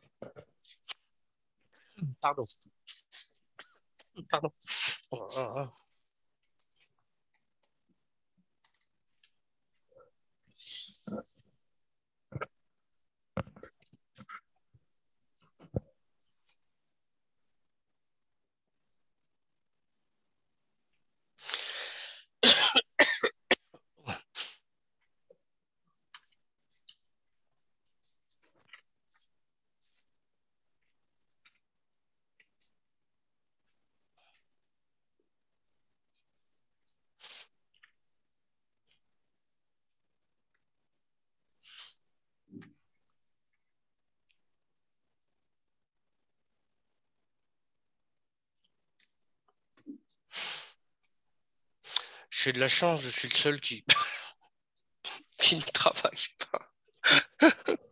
Pardon. Pardon. Oh, oh, oh. J'ai de la chance, je suis le seul qui, qui ne travaille pas.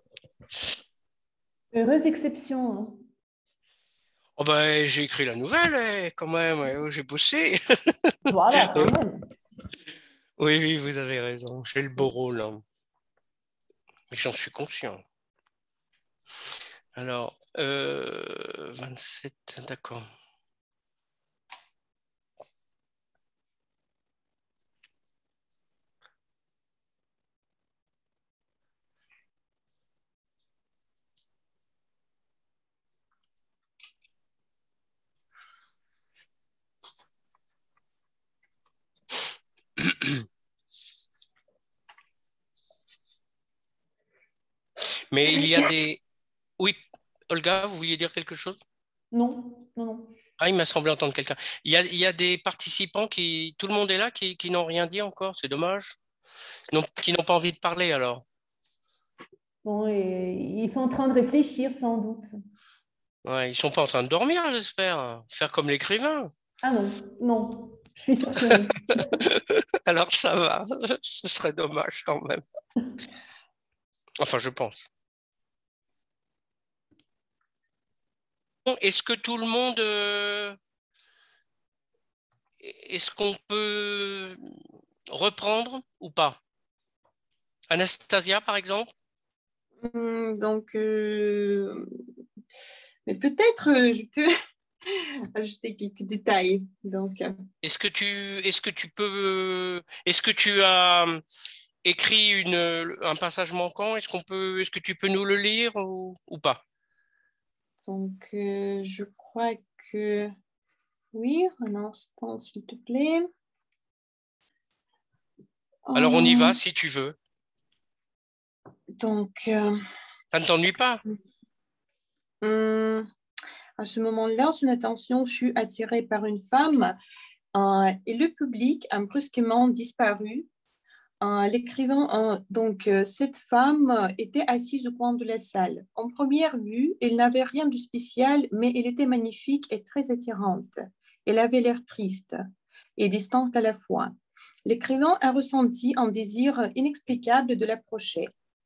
Heureuse exception, hein. Oh ben, j'ai écrit la nouvelle, eh, quand même, eh, j'ai bossé. Voilà, Eh, quand même. oui, oui, vous avez raison, j'ai le beau rôle, hein. Mais j'en suis conscient. Alors, euh, vingt-sept, d'accord. Mais il y a des... Oui, Olga, vous vouliez dire quelque chose? Non, non, non. Ah, il m'a semblé entendre quelqu'un. Il y a, il y a des participants qui... Tout le monde est là, qui, qui n'ont rien dit encore, c'est dommage. Non, qui n'ont pas envie de parler, alors. Bon, et ils sont en train de réfléchir, sans doute. Ouais, ils sont pas en train de dormir, j'espère. Faire comme l'écrivain. Ah non, non, je suis sûre que non. Alors ça va, ce serait dommage quand même. Enfin, je pense. Bon, est-ce que tout le monde... euh, Est-ce qu'on peut reprendre ou pas? Anastasia, par exemple? Hum, donc, euh, mais peut-être euh, je peux ajouter quelques détails. Donc, euh, Est-ce que tu, est-ce que tu peux, est-ce que tu as écrit une, un passage manquant? Est-ce qu'on peut, est-ce que tu peux nous le lire ou, ou pas? donc euh, je crois que oui. Un instant, s'il te plaît. Alors on y va Hum, si tu veux. donc, euh, Ça ne t'ennuie pas? hum, à ce moment-là, son attention fut attirée par une femme euh, et le public a brusquement disparu. Euh, l'écrivain, euh, donc, euh, cette femme euh, était assise au coin de la salle. En première vue, elle n'avait rien de spécial, mais elle était magnifique et très attirante. Elle avait l'air triste et distante à la fois. L'écrivain a ressenti un désir inexplicable de l'approcher.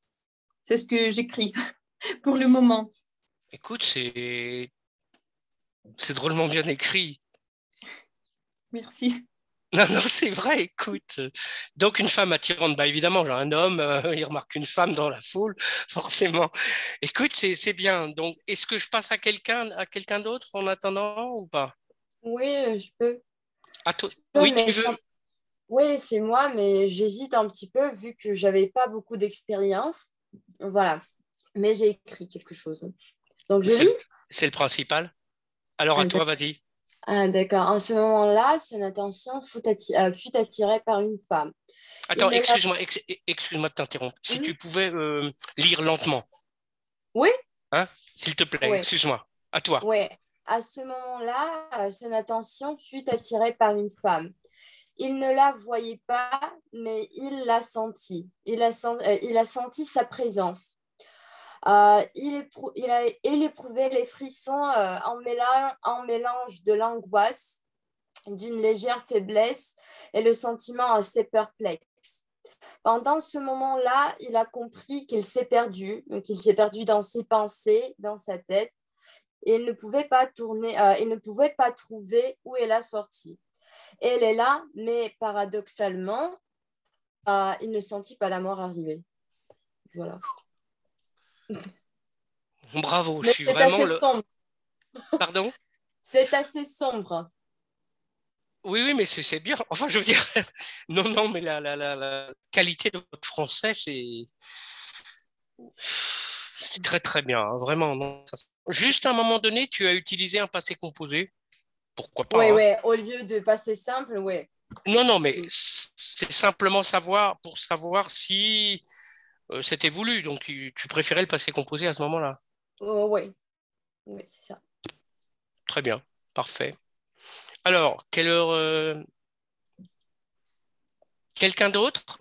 C'est ce que j'écris pour le moment. Écoute, c'est c'est drôlement bien écrit. Merci. Non, non, c'est vrai, écoute. Donc, une femme attirante, bah évidemment, genre un homme, euh, il remarque une femme dans la foule, forcément. Écoute, c'est c'est bien. Donc, est-ce que je passe à quelqu'un à quelqu'un d'autre en attendant ou pas? Oui, euh, je peux. À toi. Je peux, Oui, tu mais veux? ça- oui, c'est moi, mais j'hésite un petit peu vu que j'avais pas beaucoup d'expérience. Voilà. Mais j'ai écrit quelque chose. Donc, je C'est lis? le, c'est le principal. Alors, à Ah, toi, d'ac- vas-y. ah, d'accord. En ce moment-là, son attention fut, atti- euh, fut attirée par une femme. Il Attends, ne la... excuse-moi, ex- excuse-moi de t'interrompre. Si Hmm. tu pouvais euh, lire lentement, Oui? hein, s'il te plaît, Oui. excuse-moi. À toi. Oui. À ce moment-là, euh, son attention fut attirée par une femme. Il ne la voyait pas, mais il l'a senti. Il a, sen- euh, il a senti sa présence. Euh, il, éprou- il a, il éprouvait les frissons euh, en, mélange, en mélange de l'angoisse, d'une légère faiblesse et le sentiment assez perplexe. Pendant ce moment-là, il a compris qu'il s'est perdu, qu'il s'est perdu dans ses pensées, dans sa tête, et il ne pouvait pas tourner, euh, il ne pouvait pas trouver où est la sortie. Elle est là, mais paradoxalement, euh, il ne sentit pas la mort arriver. Voilà. Bravo, je Mais suis c'est vraiment assez le. sombre. Pardon? C'est assez sombre. Oui, oui, mais c'est c'est bien. Enfin, je veux dire, non, non, mais la, la, la, la qualité de votre français, c'est c'est très, très bien, hein, vraiment. Non. Juste à un moment donné, tu as utilisé un passé composé. Pourquoi Oui, pas, hein. oui, au lieu de passer simple, oui. Non, non, mais c'est simplement savoir pour savoir si euh, c'était voulu. Donc, tu, tu préférais le passé composé à ce moment-là. Oh, oui, oui, c'est ça. Très bien, parfait. Alors, quelle heure euh, quelqu'un d'autre?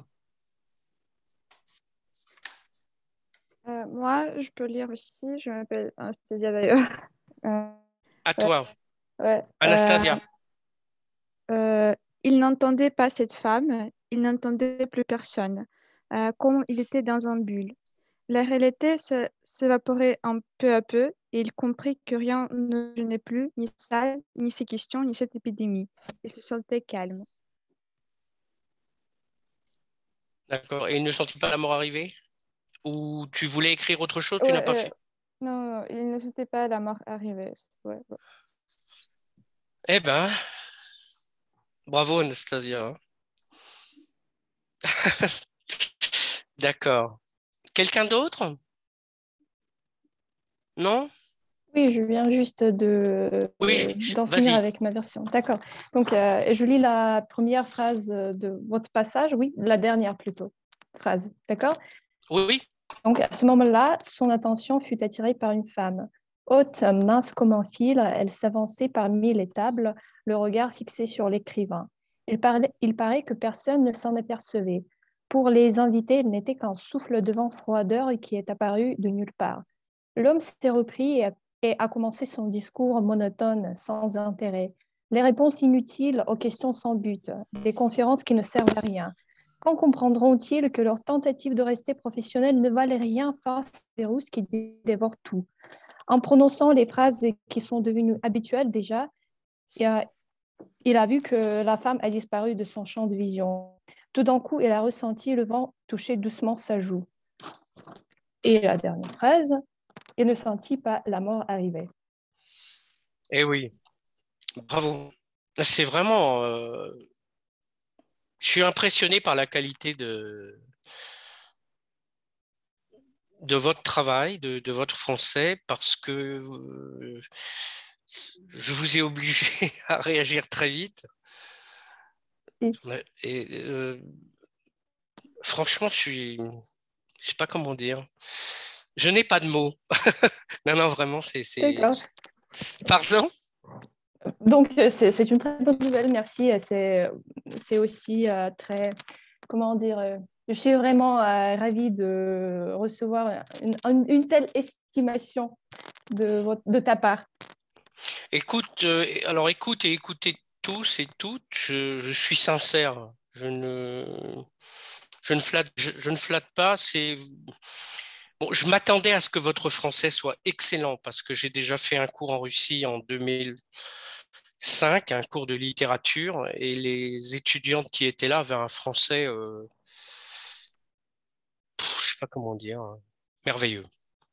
Euh, moi, je peux lire aussi. Je m'appelle Anastasia d'ailleurs. Euh, À ouais, toi, ouais. Euh, Anastasia. euh, il n'entendait pas cette femme, il n'entendait plus personne, euh, comme il était dans un bulle. La réalité se- s'évaporait un peu à peu et il comprit que rien ne gênait plus, ni ça, ni ces questions, ni cette épidémie. Il se sentait calme. D'accord. Et il ne sentit pas la mort arriver? Ou tu voulais écrire autre chose, tu n'as pas Ouais, euh, fait? non, non, il ne sentait pas la mort arriver. Ouais, ouais. Eh ben, bravo Anastasia, hein. D'accord. Quelqu'un d'autre? Non? Oui, je viens juste de, Oui, euh, je- je- d'en finir vas-y. avec ma version. D'accord. Donc, euh, je lis la première phrase de votre passage, oui, la dernière plutôt, phrase. D'accord? Oui, oui. Donc, à ce moment-là, son attention fut attirée par une femme. Haute, mince comme un fil, elle s'avançait parmi les tables, le regard fixé sur l'écrivain. Il, parlait- il paraît que personne ne s'en apercevait. Pour les invités, il n'était qu'un souffle de vent froideur qui est apparu de nulle part. L'homme s'est repris et a, et a commencé son discours monotone, sans intérêt. Les réponses inutiles aux questions sans but, des conférences qui ne servent à rien. Quand comprendront-ils que leur tentative de rester professionnels ne valait rien face à des Russes qui dévorent tout? En prononçant les phrases qui sont devenues habituelles déjà, il a, il a vu que la femme a disparu de son champ de vision. Tout d'un coup, il a ressenti le vent toucher doucement sa joue. Et la dernière phrase, il ne sentit pas la mort arriver. Eh oui, bravo. C'est vraiment. euh, Je suis impressionné par la qualité de, de votre travail, de, de votre français, parce que euh, je vous ai obligé à réagir très vite. Oui. Et euh, franchement, je suis. Je sais pas comment dire. Je n'ai pas de mots. Non, non, vraiment, c'est. c'est- D'accord. Pardon? Donc, c'est c'est une très bonne nouvelle, merci. C'est c'est aussi euh, très, comment dire, euh, je suis vraiment euh, ravie de recevoir une, une- une telle estimation de, votre- de ta part. Écoute, euh, alors écoute et écoutez tous et toutes, je, je suis sincère. Je ne, je ne flatte, je, je ne flatte pas. C'est, Bon, je m'attendais à ce que votre français soit excellent parce que j'ai déjà fait un cours en Russie en deux mille cinq, un cours de littérature, et les étudiantes qui étaient là avaient un français, euh, pff, je sais pas comment dire, hein, merveilleux.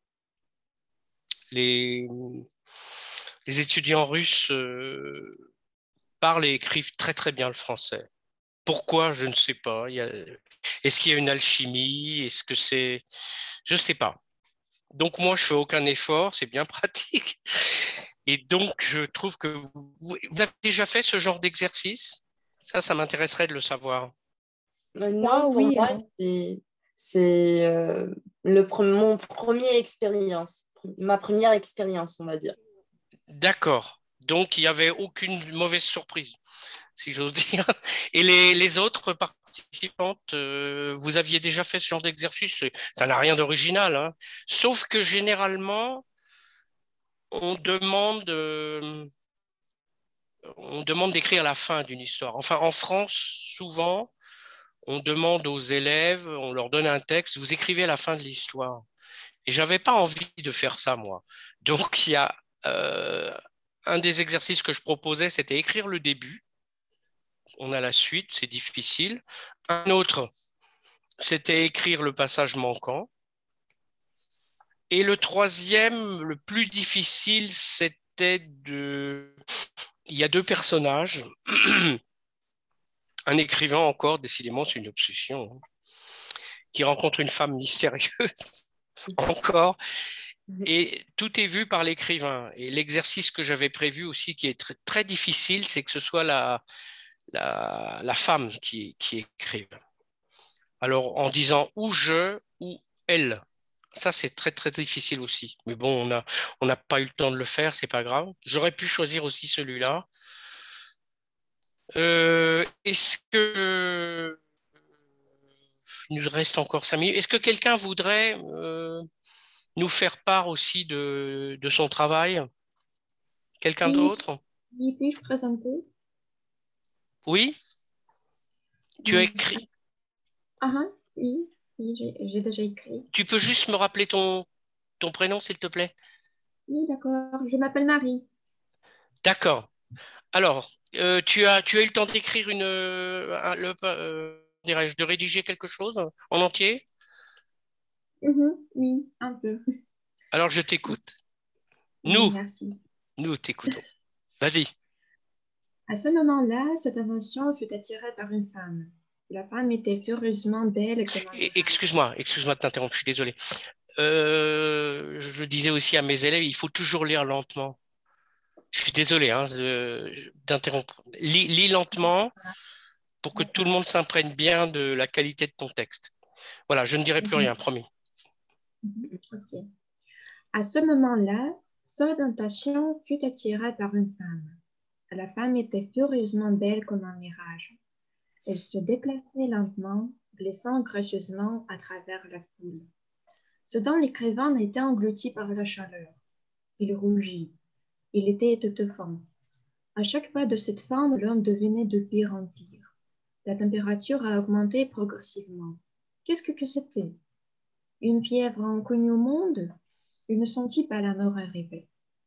Les, les étudiants russes euh, parlent et écrivent très très bien le français. Pourquoi? Je ne sais pas. Il y a... Est-ce qu'il y a une alchimie? Est-ce que c'est... Je ne sais pas. Donc moi, je fais aucun effort, c'est bien pratique. Et donc, je trouve que vous, vous avez déjà fait ce genre d'exercice? Ça, ça m'intéresserait de le savoir. Euh, Moi, non, pour oui. moi, hein. c'est c'est euh, le pre- mon premier expérience, ma première expérience, on va dire. D'accord. Donc, il n'y avait aucune mauvaise surprise, si j'ose dire. Et les, les autres participantes, euh, vous aviez déjà fait ce genre d'exercice? Ça n'a rien d'original, hein. Sauf que généralement, on demande, euh, on demande d'écrire la fin d'une histoire. Enfin, en France, souvent, on demande aux élèves, on leur donne un texte, vous écrivez la fin de l'histoire. Et j'avais pas envie de faire ça, moi. Donc, il y a euh, un des exercices que je proposais, c'était écrire le début. On a la suite, c'est difficile. Un autre, c'était écrire le passage manquant. Et le troisième, le plus difficile, c'était de... Il y a deux personnages. Un écrivain encore, décidément, c'est une obsession, hein, qui rencontre une femme mystérieuse, encore. Et tout est vu par l'écrivain. Et l'exercice que j'avais prévu aussi, qui est très, très difficile, c'est que ce soit la, la, la femme qui, qui écrive. Alors, en disant ou je ou elle. Ça, c'est très, très difficile aussi. Mais bon, on n'a on n'a pas eu le temps de le faire, c'est pas grave. J'aurais pu choisir aussi celui-là. Euh, est-ce que... Il nous reste encore cinq minutes. Est-ce que quelqu'un voudrait euh, nous faire part aussi de, de son travail? Quelqu'un Oui, d'autre? oui, puis-je présenter? Oui? Tu as Oui. écrit? Ah, ah, oui, oui, j'ai j'ai déjà écrit. Tu peux juste me rappeler ton, ton prénom, s'il te plaît? Oui, d'accord. Je m'appelle Marie. D'accord. Alors, euh, tu as, tu as eu le temps d'écrire une, euh, un- le- euh, dirais-je, de rédiger quelque chose en entier? Mhm, oui, un peu. Alors, je t'écoute. Oui, Nous, merci. nous t'écoutons. Vas-y. À ce moment-là, cette invention fut attirée par une femme. La femme était furieusement belle comme un Et- mirage. Excuse-moi, excuse-moi de t'interrompre, je suis désolé. Euh, je le disais aussi à mes élèves, il faut toujours lire lentement. Je suis désolé hein, de- d'interrompre. Lis, lis lentement pour que tout le D'accord. monde s'imprègne bien de la qualité de ton texte. Voilà, je ne dirai plus Mhm, rien, promis. mhm, ok. À ce moment-là, Sœur Passion fut attirée par une femme. La femme était furieusement belle comme un mirage. Elle se déplaçait lentement, glissant gracieusement à travers la foule. Ce dont l'écrivain était englouti par la chaleur. Il rougit. Il était étouffant. À chaque pas de cette femme, l'homme devenait de pire en pire. La température a augmenté progressivement. Qu'est-ce que c'était? Une fièvre inconnue au monde? Il ne sentit pas la mort arriver.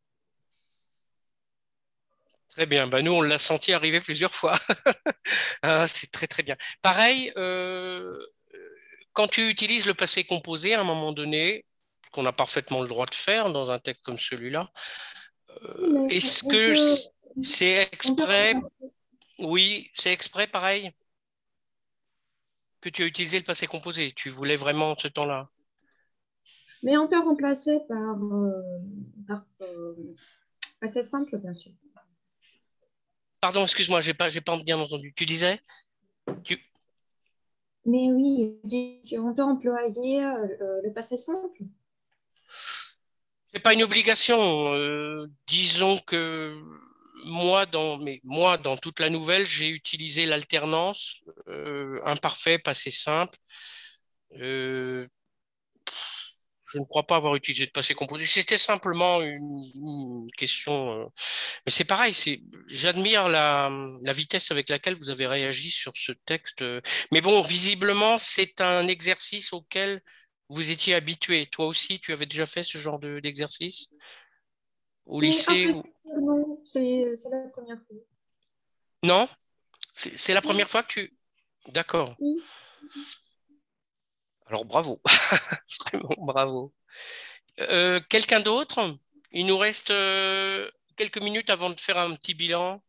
Très bien. Ben, nous, on l'a senti arriver plusieurs fois. Ah, c'est très, très bien. Pareil, euh, quand tu utilises le passé composé à un moment donné, ce qu'on a parfaitement le droit de faire dans un texte comme celui-là, Oui, euh, mais est-ce on que peut, c'est on peut exprès? remplacer. Oui, c'est exprès, pareil, que tu as utilisé le passé composé. Tu voulais vraiment ce temps-là. Mais on peut remplacer par, euh, par euh, assez simple, bien sûr. Pardon, excuse-moi, j'ai pas, j'ai pas bien entendu. Tu disais? Tu... Mais oui, on peut employer euh, le passé simple. C'est pas une obligation. Euh, disons que moi, dans, mais moi, dans toute la nouvelle, j'ai utilisé l'alternance euh, imparfait, passé simple. Euh, je ne crois pas avoir utilisé de passé composé. C'était simplement une, une question. euh, Mais c'est pareil. C'est, j'admire la, la vitesse avec laquelle vous avez réagi sur ce texte. euh. Mais bon, visiblement, c'est un exercice auquel vous étiez habitué. Toi aussi, tu avais déjà fait ce genre de- d'exercice au Oui, en lycée fait, ou... non, c'est c'est la première fois. Non? C'est c'est la Oui, première fois que tu... D'accord. oui. Alors bravo. Vraiment bravo. Euh, quelqu'un d'autre? Il nous reste euh, quelques minutes avant de faire un petit bilan.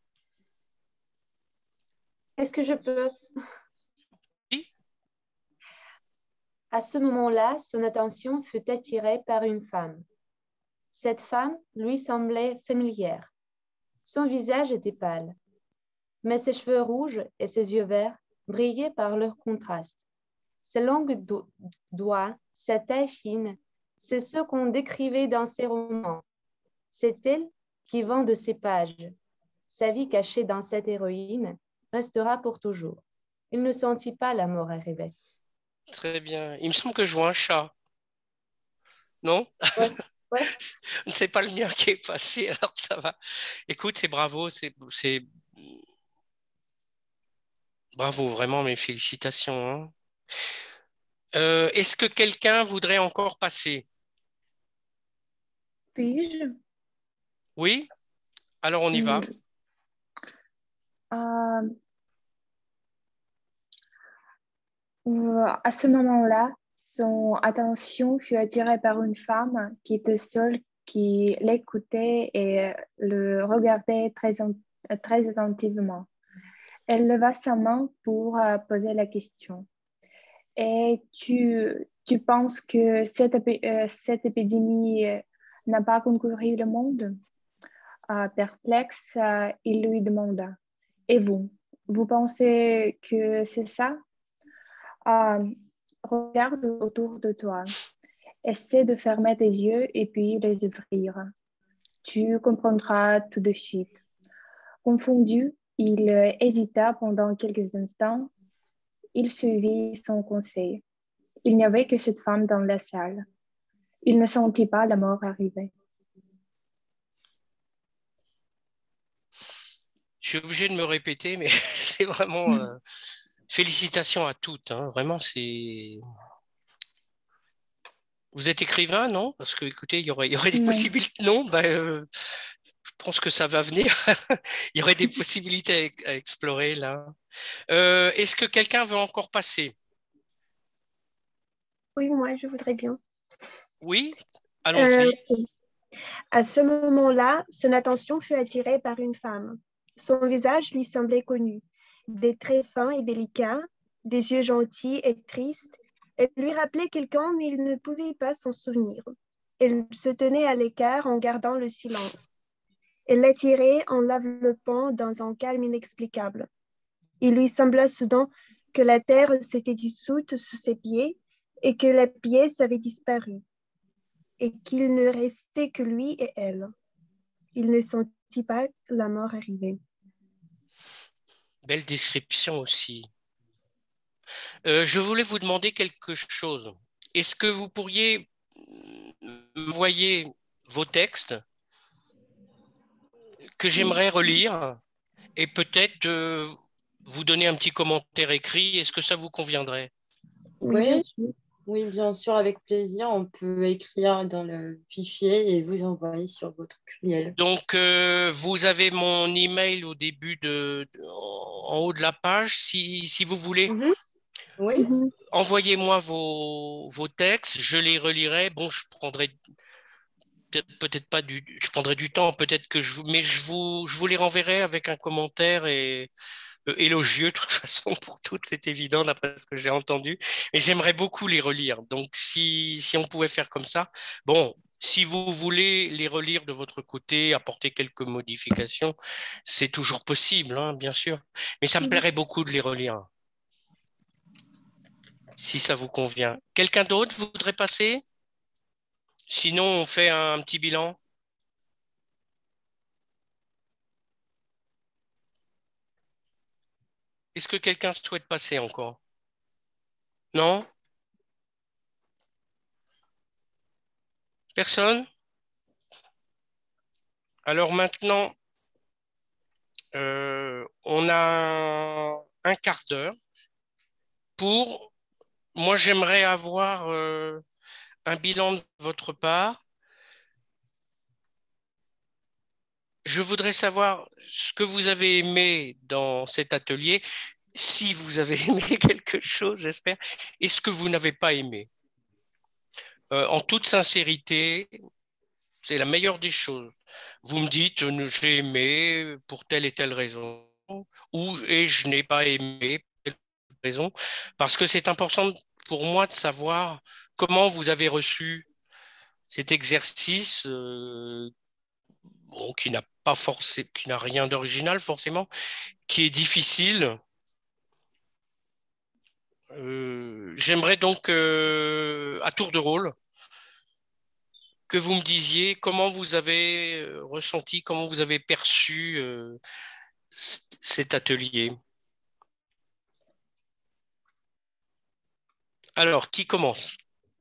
Est-ce que je peux? Oui. À ce moment-là, son attention fut attirée par une femme. Cette femme lui semblait familière. Son visage était pâle, mais ses cheveux rouges et ses yeux verts brillaient par leur contraste. Ses longues do- doigts, sa taille fine, c'est ce qu'on décrivait dans ses romans. C'est elle qui vend de ces pages. Sa vie cachée dans cette héroïne restera pour toujours. Il ne sentit pas la mort arriver. Très bien. Il me semble que je vois un chat. Non? Ouais, ouais. C'est pas le mien qui est passé, alors ça va. Écoute, c'est bravo, c'est c'est bravo, vraiment mes félicitations, hein. Euh, est-ce que quelqu'un voudrait encore passer? Puis-je? Oui? Alors on y Hmm, va. euh, euh, à ce moment-là, son attention fut attirée par une femme qui était seule, qui l'écoutait et le regardait très, en- très attentivement. Elle leva sa main pour euh, poser la question. Et tu, tu penses que cette, épé- euh, cette épidémie euh, n'a pas concouru le monde? Euh, perplexe, euh, il lui demanda. Et vous, vous pensez que c'est ça? Euh, regarde autour de toi. Essaie de fermer tes yeux et puis les ouvrir. Tu comprendras tout de suite. Confondu, il euh, hésita pendant quelques instants. Il suivit son conseil. Il n'y avait que cette femme dans la salle. Il ne sentit pas la mort arriver. Je suis obligé de me répéter, mais c'est vraiment euh, félicitations à toutes, hein. Vraiment, c'est. Vous êtes écrivain, non? Parce que, écoutez, il y aurait, il y aurait des Non. possibilités. Non, ben, euh, je pense que ça va venir. Il y aurait des possibilités à, à explorer là. Euh, est-ce que quelqu'un veut encore passer? Oui, moi, je voudrais bien. Oui? Euh, Allons-y. à ce moment-là, son attention fut attirée par une femme. Son visage lui semblait connu. Des traits fins et délicats, des yeux gentils et tristes. Elle lui rappelait quelqu'un, mais il ne pouvait pas s'en souvenir. Elle se tenait à l'écart en gardant le silence. Elle l'attirait en l'enveloppant dans un calme inexplicable. Il lui sembla soudain que la terre s'était dissoute sous ses pieds et que la pièce avait disparu et qu'il ne restait que lui et elle. Il ne sentit pas la mort arriver. Belle description aussi. Euh, je voulais vous demander quelque chose. Est-ce que vous pourriez m'envoyer vos textes que j'aimerais relire et peut-être euh, vous donner un petit commentaire écrit? Est-ce que ça vous conviendrait? Oui, bien Oui, sûr. oui, bien sûr, avec plaisir. On peut écrire dans le fichier et vous envoyer sur votre courriel. Donc, euh, vous avez mon email au début de, de- en haut de la page. Si, si vous voulez, Mhm. Oui, Mhm. envoyez-moi vos, vos textes, je les relirai. Bon, je prendrai peut-être peut-être pas du, je prendrai du temps, peut-être que je vous, mais je vous, je vous les renverrai avec un commentaire et euh, élogieux, de toute façon, pour toutes, c'est évident d'après ce que j'ai entendu. Et j'aimerais beaucoup les relire. Donc, si, si on pouvait faire comme ça, bon, si vous voulez les relire de votre côté, apporter quelques modifications, c'est toujours possible, hein, bien sûr. Mais ça me Mhm. plairait beaucoup de les relire, si ça vous convient. Quelqu'un d'autre voudrait passer? Sinon, on fait un petit bilan. Est-ce que quelqu'un souhaite passer encore? Non? Personne? Alors maintenant, euh, on a un quart d'heure pour... Moi, j'aimerais avoir euh, un bilan de votre part. Je voudrais savoir ce que vous avez aimé dans cet atelier, si vous avez aimé quelque chose, j'espère, et ce que vous n'avez pas aimé. Euh, en toute sincérité, c'est la meilleure des choses. Vous me dites, euh, j'ai aimé pour telle et telle raison, ou et je n'ai pas aimé pour telle raison, parce que c'est important pour moi de savoir comment vous avez reçu cet exercice euh, bon, qui n'a pas forcé, qui n'a rien d'original forcément, qui est difficile. Euh, j'aimerais donc, euh, à tour de rôle, que vous me disiez comment vous avez euh, ressenti, comment vous avez perçu euh, cet atelier. Alors, qui commence?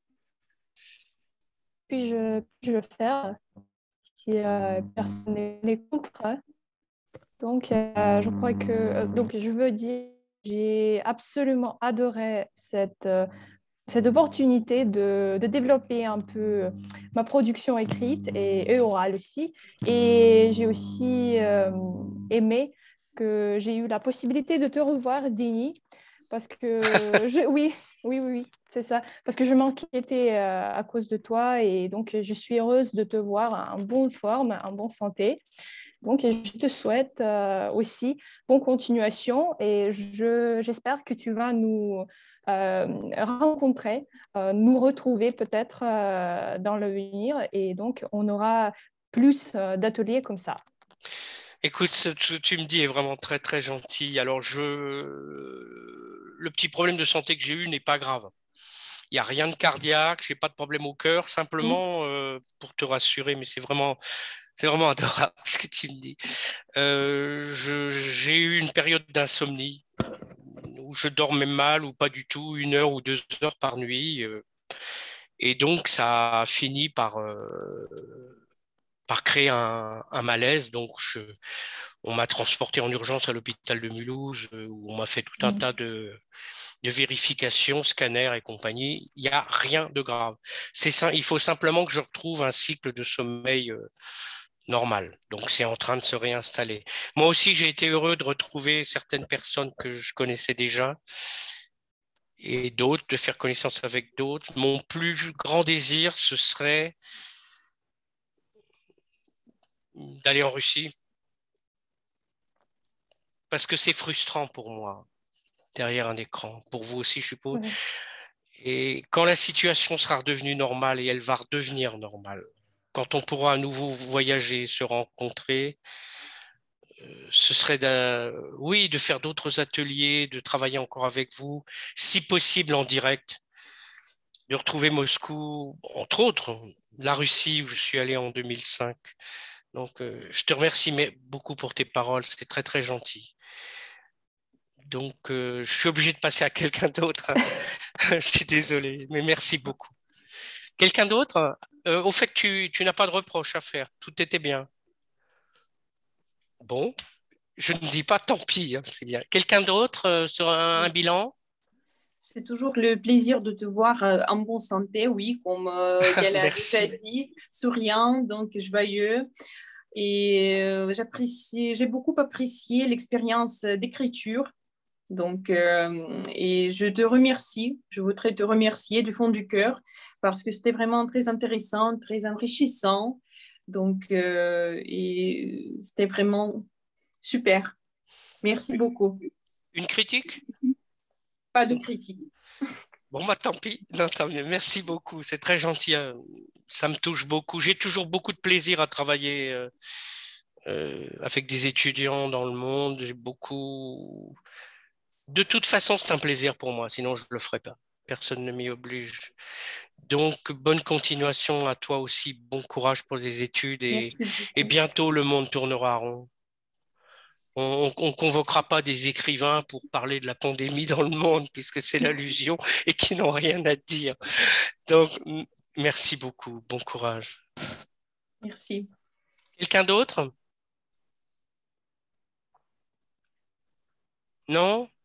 Puis-je puis-je le faire si euh, personne n'est contre? Donc, euh, je crois que euh, donc je veux dire, j'ai absolument adoré cette, euh, cette opportunité de, de développer un peu ma production écrite et, et orale aussi. Et j'ai aussi euh, aimé que j'ai eu la possibilité de te revoir, Dini, parce que je, oui, oui, oui, oui, c'est ça, parce que je m'inquiétais euh, à cause de toi et donc je suis heureuse de te voir en bonne forme, en bonne santé. Donc, je te souhaite euh, aussi bonne continuation et je, j'espère que tu vas nous euh, rencontrer, euh, nous retrouver peut-être euh, dans l'avenir et donc on aura plus euh, d'ateliers comme ça. Écoute, ce que tu me dis est vraiment très très gentil. Alors, je, le petit problème de santé que j'ai eu n'est pas grave. Il n'y a rien de cardiaque, j'ai pas de problème au cœur, simplement euh, pour te rassurer, mais c'est vraiment, c'est vraiment adorable ce que tu me dis. Euh, je, j'ai eu une période d'insomnie où je dormais mal ou pas du tout, une heure ou deux heures par nuit. euh, et donc, ça a fini par, euh, par créer un, un malaise. Donc, je, on m'a transporté en urgence à l'hôpital de Mulhouse, euh, où on m'a fait tout un tas de, de vérifications, scanners et compagnie. Il n'y a rien de grave. C'est ça, il faut simplement que je retrouve un cycle de sommeil euh, normal. Donc, c'est en train de se réinstaller. Moi aussi, j'ai été heureux de retrouver certaines personnes que je connaissais déjà et d'autres, de faire connaissance avec d'autres. Mon plus grand désir, ce serait d'aller en Russie parce que c'est frustrant pour moi derrière un écran. Pour vous aussi, je suppose. Ouais. Et quand la situation sera redevenue normale, et elle va redevenir normale, quand on pourra à nouveau voyager, se rencontrer, euh, ce serait de, oui, de faire d'autres ateliers, de travailler encore avec vous, si possible en direct, de retrouver Moscou, entre autres, la Russie où je suis allé en deux mille cinq. Donc, euh, je te remercie beaucoup pour tes paroles, c'était très très gentil. Donc, euh, je suis obligé de passer à quelqu'un d'autre. Je suis désolé, mais merci beaucoup. Quelqu'un d'autre? Euh, au fait, tu, tu n'as pas de reproche à faire. Tout était bien. Bon, je ne dis pas tant pis, hein, c'est bien. Quelqu'un d'autre euh, sur un, un bilan? C'est toujours le plaisir de te voir euh, en bonne santé, oui, comme euh, qu'elle a déjà Merci. dit, souriant, donc joyeux. Et euh, j'apprécie, j'ai beaucoup apprécié l'expérience d'écriture. Donc, euh, et je te remercie, je voudrais te remercier du fond du cœur parce que c'était vraiment très intéressant, très enrichissant. Donc, euh, et c'était vraiment super. Merci beaucoup. Une critique? Pas de critique. Bon, bah tant pis. Non, tant mieux. Merci beaucoup. C'est très gentil. Hein. Ça me touche beaucoup. J'ai toujours beaucoup de plaisir à travailler euh, euh, avec des étudiants dans le monde. J'ai beaucoup. De toute façon, c'est un plaisir pour moi. Sinon, je ne le ferais pas. Personne ne m'y oblige. Donc, bonne continuation à toi aussi. Bon courage pour les études et, Merci et beaucoup. bientôt le monde tournera rond. On ne convoquera pas des écrivains pour parler de la pandémie dans le monde puisque c'est l'allusion et qui n'ont rien à dire. Donc, merci beaucoup. Bon courage. Merci. Quelqu'un d'autre? Non?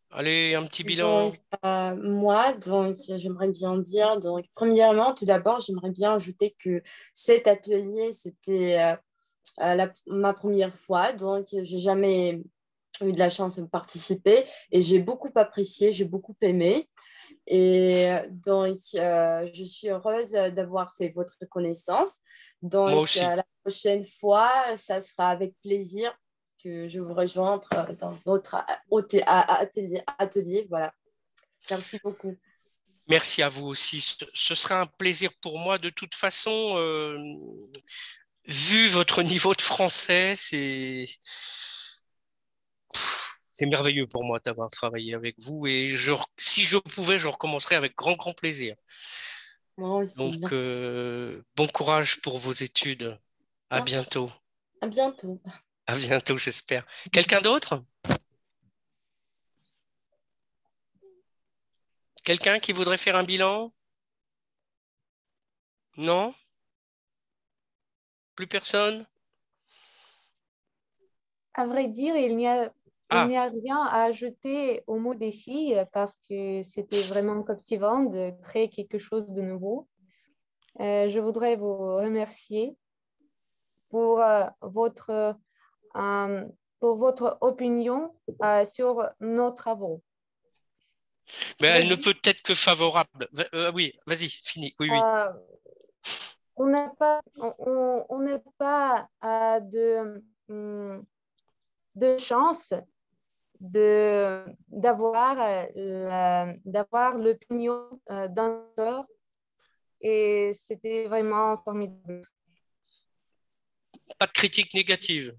Allez, un petit bilan. Donc, euh, moi, donc, j'aimerais bien dire, donc, premièrement, tout d'abord, j'aimerais bien ajouter que cet atelier, c'était euh, euh, la- ma première fois, donc, j'ai jamais eu de la chance de participer et j'ai beaucoup apprécié, j'ai beaucoup aimé. Et euh, donc, euh, je suis heureuse d'avoir fait votre connaissance. Moi Donc, aussi. euh, la prochaine fois, ça sera avec plaisir que je vous rejoindre euh, dans votre a- até- a- atelier, atelier. Voilà. Merci beaucoup. Merci à vous aussi. Ce ce sera un plaisir pour moi. De toute façon, euh, vu votre niveau de français, c'est c'est merveilleux pour moi d'avoir travaillé avec vous. Et je, si je pouvais, je recommencerais avec grand, grand plaisir. Moi aussi. Donc, Merci. euh, bon courage pour vos études. À Merci. bientôt. À bientôt. À bientôt, j'espère. Quelqu'un d'autre? Quelqu'un qui voudrait faire un bilan? Non? Plus personne? À vrai dire, il n'y a, il Ah, n'y a rien à ajouter au mot défi parce que c'était vraiment captivant de créer quelque chose de nouveau. Euh, je voudrais vous remercier pour euh, votre, euh, pour votre opinion euh, sur nos travaux. mais elle ne Vas-y. peut être que favorable. Va- euh, oui, vas-y, fini. Oui, oui. Euh, on n'a pas, on, on- on n'a pas euh, de, hum, de chance de, d'avoir, euh, la- d'avoir l'opinion euh, d'un auteur et c'était vraiment formidable. Pas de critique négative.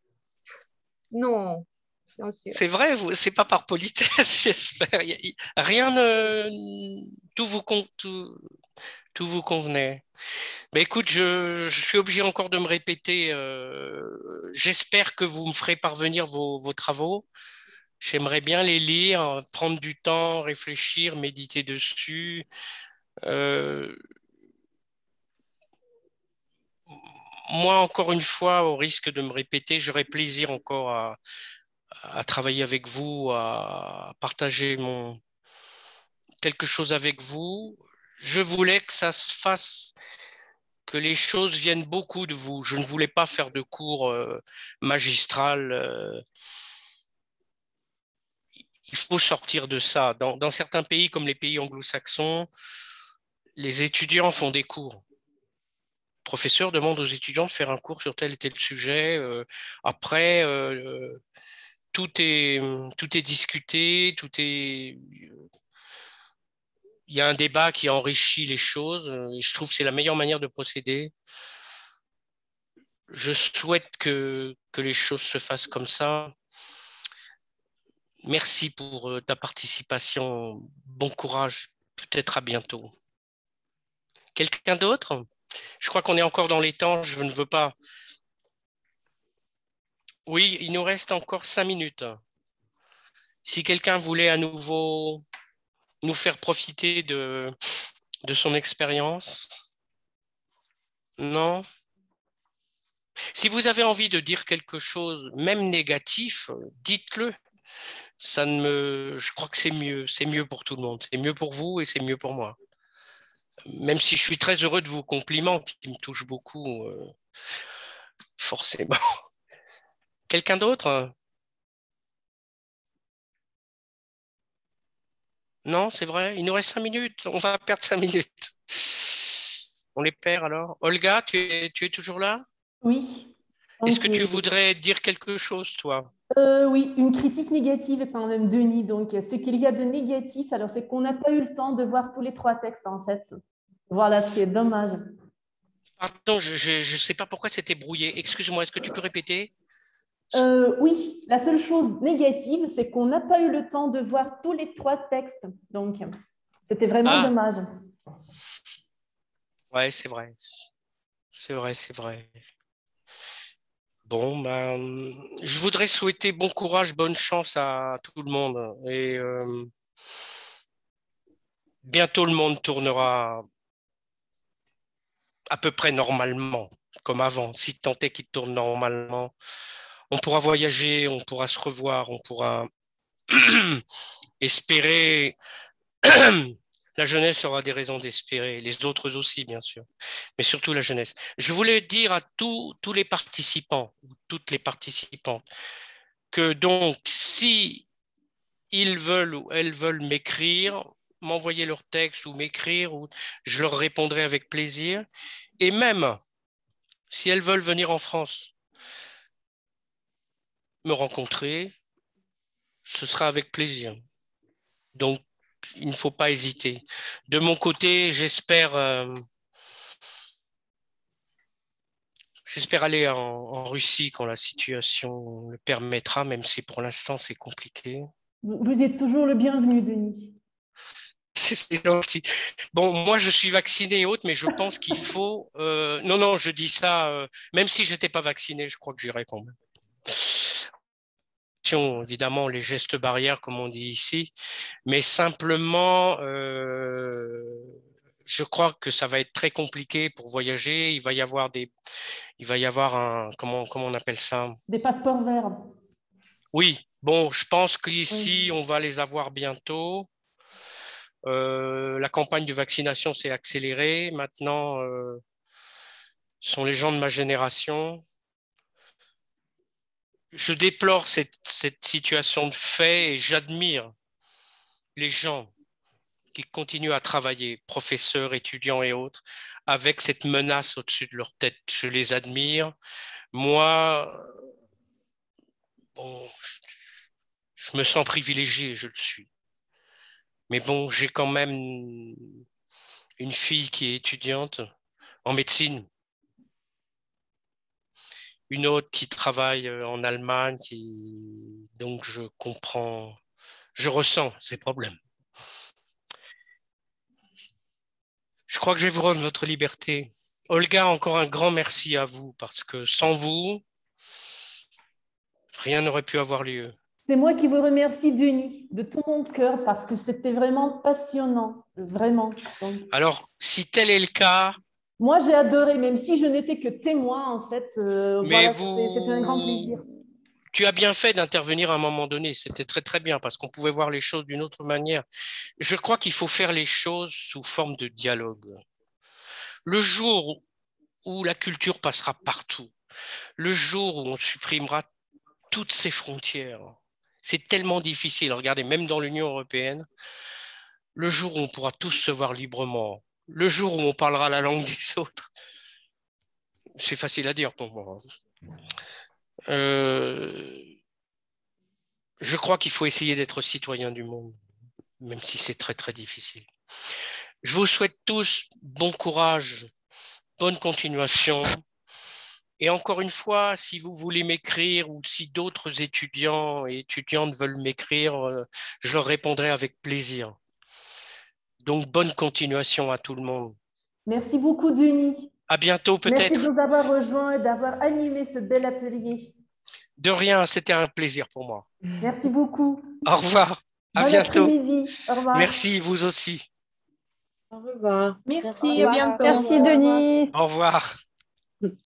Non, bien sûr. C'est vrai, vous- c'est pas par politesse, j'espère. Y a- y- Rien ne, tout vous con- tout, tout vous convenait. Mais écoute, je, je suis obligé encore de me répéter. euh, j'espère que vous me ferez parvenir vos, vos travaux. J'aimerais bien les lire, prendre du temps, réfléchir, méditer dessus. Euh, moi, encore une fois, au risque de me répéter, j'aurais plaisir encore à, à travailler avec vous, à partager mon, quelque chose avec vous. Je voulais que ça se fasse, que les choses viennent beaucoup de vous. Je ne voulais pas faire de cours euh, magistral. euh. Il faut sortir de ça. Dans, dans certains pays, comme les pays anglo-saxons, les étudiants font des cours. Le professeur demande aux étudiants de faire un cours sur tel et tel sujet. Euh, après, euh, tout est, tout est discuté, tout est, il y a un débat qui enrichit les choses. Et je trouve que c'est la meilleure manière de procéder. Je souhaite que, que les choses se fassent comme ça. Merci pour euh, ta participation. Bon courage. Peut-être à bientôt. Quelqu'un d'autre? Je crois qu'on est encore dans les temps. Je ne veux pas. Oui, il nous reste encore cinq minutes. Si quelqu'un voulait à nouveau nous faire profiter de, de son expérience. Non? Si vous avez envie de dire quelque chose, même négatif, dites-le. Ça ne me, je crois que c'est mieux. C'est mieux pour tout le monde. C'est mieux pour vous et c'est mieux pour moi. Même si je suis très heureux de vos compliments qui me touchent beaucoup, euh, forcément. Quelqu'un d'autre? Non, c'est vrai. Il nous reste cinq minutes. On va perdre cinq minutes. On les perd alors. Olga, tu es, tu es toujours là? Oui. Est-ce Donc, que tu euh, voudrais dire quelque chose, toi? euh, oui, une critique négative quand même, Denis. Donc, ce qu'il y a de négatif, alors c'est qu'on n'a pas eu le temps de voir tous les trois textes, en fait. Voilà ce qui est dommage. Pardon, je ne sais pas pourquoi c'était brouillé. Excuse-moi, est-ce que tu peux répéter? Euh, oui, la seule chose négative, c'est qu'on n'a pas eu le temps de voir tous les trois textes. Donc, c'était vraiment Ah, dommage. ouais, c'est vrai. C'est vrai, c'est vrai. Bon, ben, je voudrais souhaiter bon courage, bonne chance à tout le monde. Et euh, bientôt, le monde tournera à peu près normalement, comme avant. Si tant est qu'il tourne normalement, on pourra voyager, on pourra se revoir, on pourra espérer, la jeunesse aura des raisons d'espérer, les autres aussi, bien sûr, mais surtout la jeunesse. Je voulais dire à tous, tous les participants, toutes les participantes, que donc, si ils veulent ou elles veulent m'écrire, m'envoyer leur texte ou m'écrire, ou je leur répondrai avec plaisir. Et même si elles veulent venir en France me rencontrer, ce sera avec plaisir. Donc, il ne faut pas hésiter. De mon côté, j'espère euh, j'espère aller en, en Russie quand la situation le permettra, même si pour l'instant c'est compliqué. Vous êtes toujours le bienvenu, Denis. C'est gentil. Bon, moi je suis vacciné et autres, mais je pense qu'il faut... Euh, non, non, je dis ça, euh, même si je n'étais pas vacciné, je crois que j'irai quand même. Évidemment, les gestes barrières, comme on dit ici, mais simplement, euh, je crois que ça va être très compliqué pour voyager. Il va y avoir des... Il va y avoir un... Comment, comment on appelle ça? Des passeports verts. Oui, bon, je pense qu'ici, oui. On va les avoir bientôt. Euh, la campagne de vaccination s'est accélérée. Maintenant, euh, ce sont les gens de ma génération. Je déplore cette, cette situation de fait et j'admire les gens qui continuent à travailler, professeurs, étudiants et autres, avec cette menace au-dessus de leur tête. Je les admire. Moi, bon, je, je me sens privilégié, je le suis. Mais bon, j'ai quand même une fille qui est étudiante en médecine, une autre qui travaille en Allemagne, qui... donc je comprends, je ressens ces problèmes. Je crois que je vais vous rendre votre liberté. Olga, encore un grand merci à vous, parce que sans vous, rien n'aurait pu avoir lieu. C'est moi qui vous remercie, Denis, de tout mon cœur, parce que c'était vraiment passionnant, vraiment. Donc, alors, si tel est le cas... Moi, j'ai adoré, même si je n'étais que témoin, en fait. Euh, mais voilà, vous... c'était un grand plaisir. Tu as bien fait d'intervenir à un moment donné, c'était très très bien, parce qu'on pouvait voir les choses d'une autre manière. Je crois qu'il faut faire les choses sous forme de dialogue. Le jour où la culture passera partout, le jour où on supprimera toutes ces frontières, c'est tellement difficile. Regardez, même dans l'Union européenne, le jour où on pourra tous se voir librement, le jour où on parlera la langue des autres, c'est facile à dire pour moi. Euh, je crois qu'il faut essayer d'être citoyen du monde, même si c'est très très difficile. Je vous souhaite tous bon courage, bonne continuation. Et encore une fois, si vous voulez m'écrire ou si d'autres étudiants et étudiantes veulent m'écrire, je leur répondrai avec plaisir. Donc, bonne continuation à tout le monde. Merci beaucoup, Denis. À bientôt, peut-être. Merci de nous avoir rejoints et d'avoir animé ce bel atelier. De rien, c'était un plaisir pour moi. Merci beaucoup. Au revoir. À bon bientôt. Au revoir. Merci, vous aussi. Au revoir. Merci, Merci. à bientôt. Merci, Denis. Au revoir.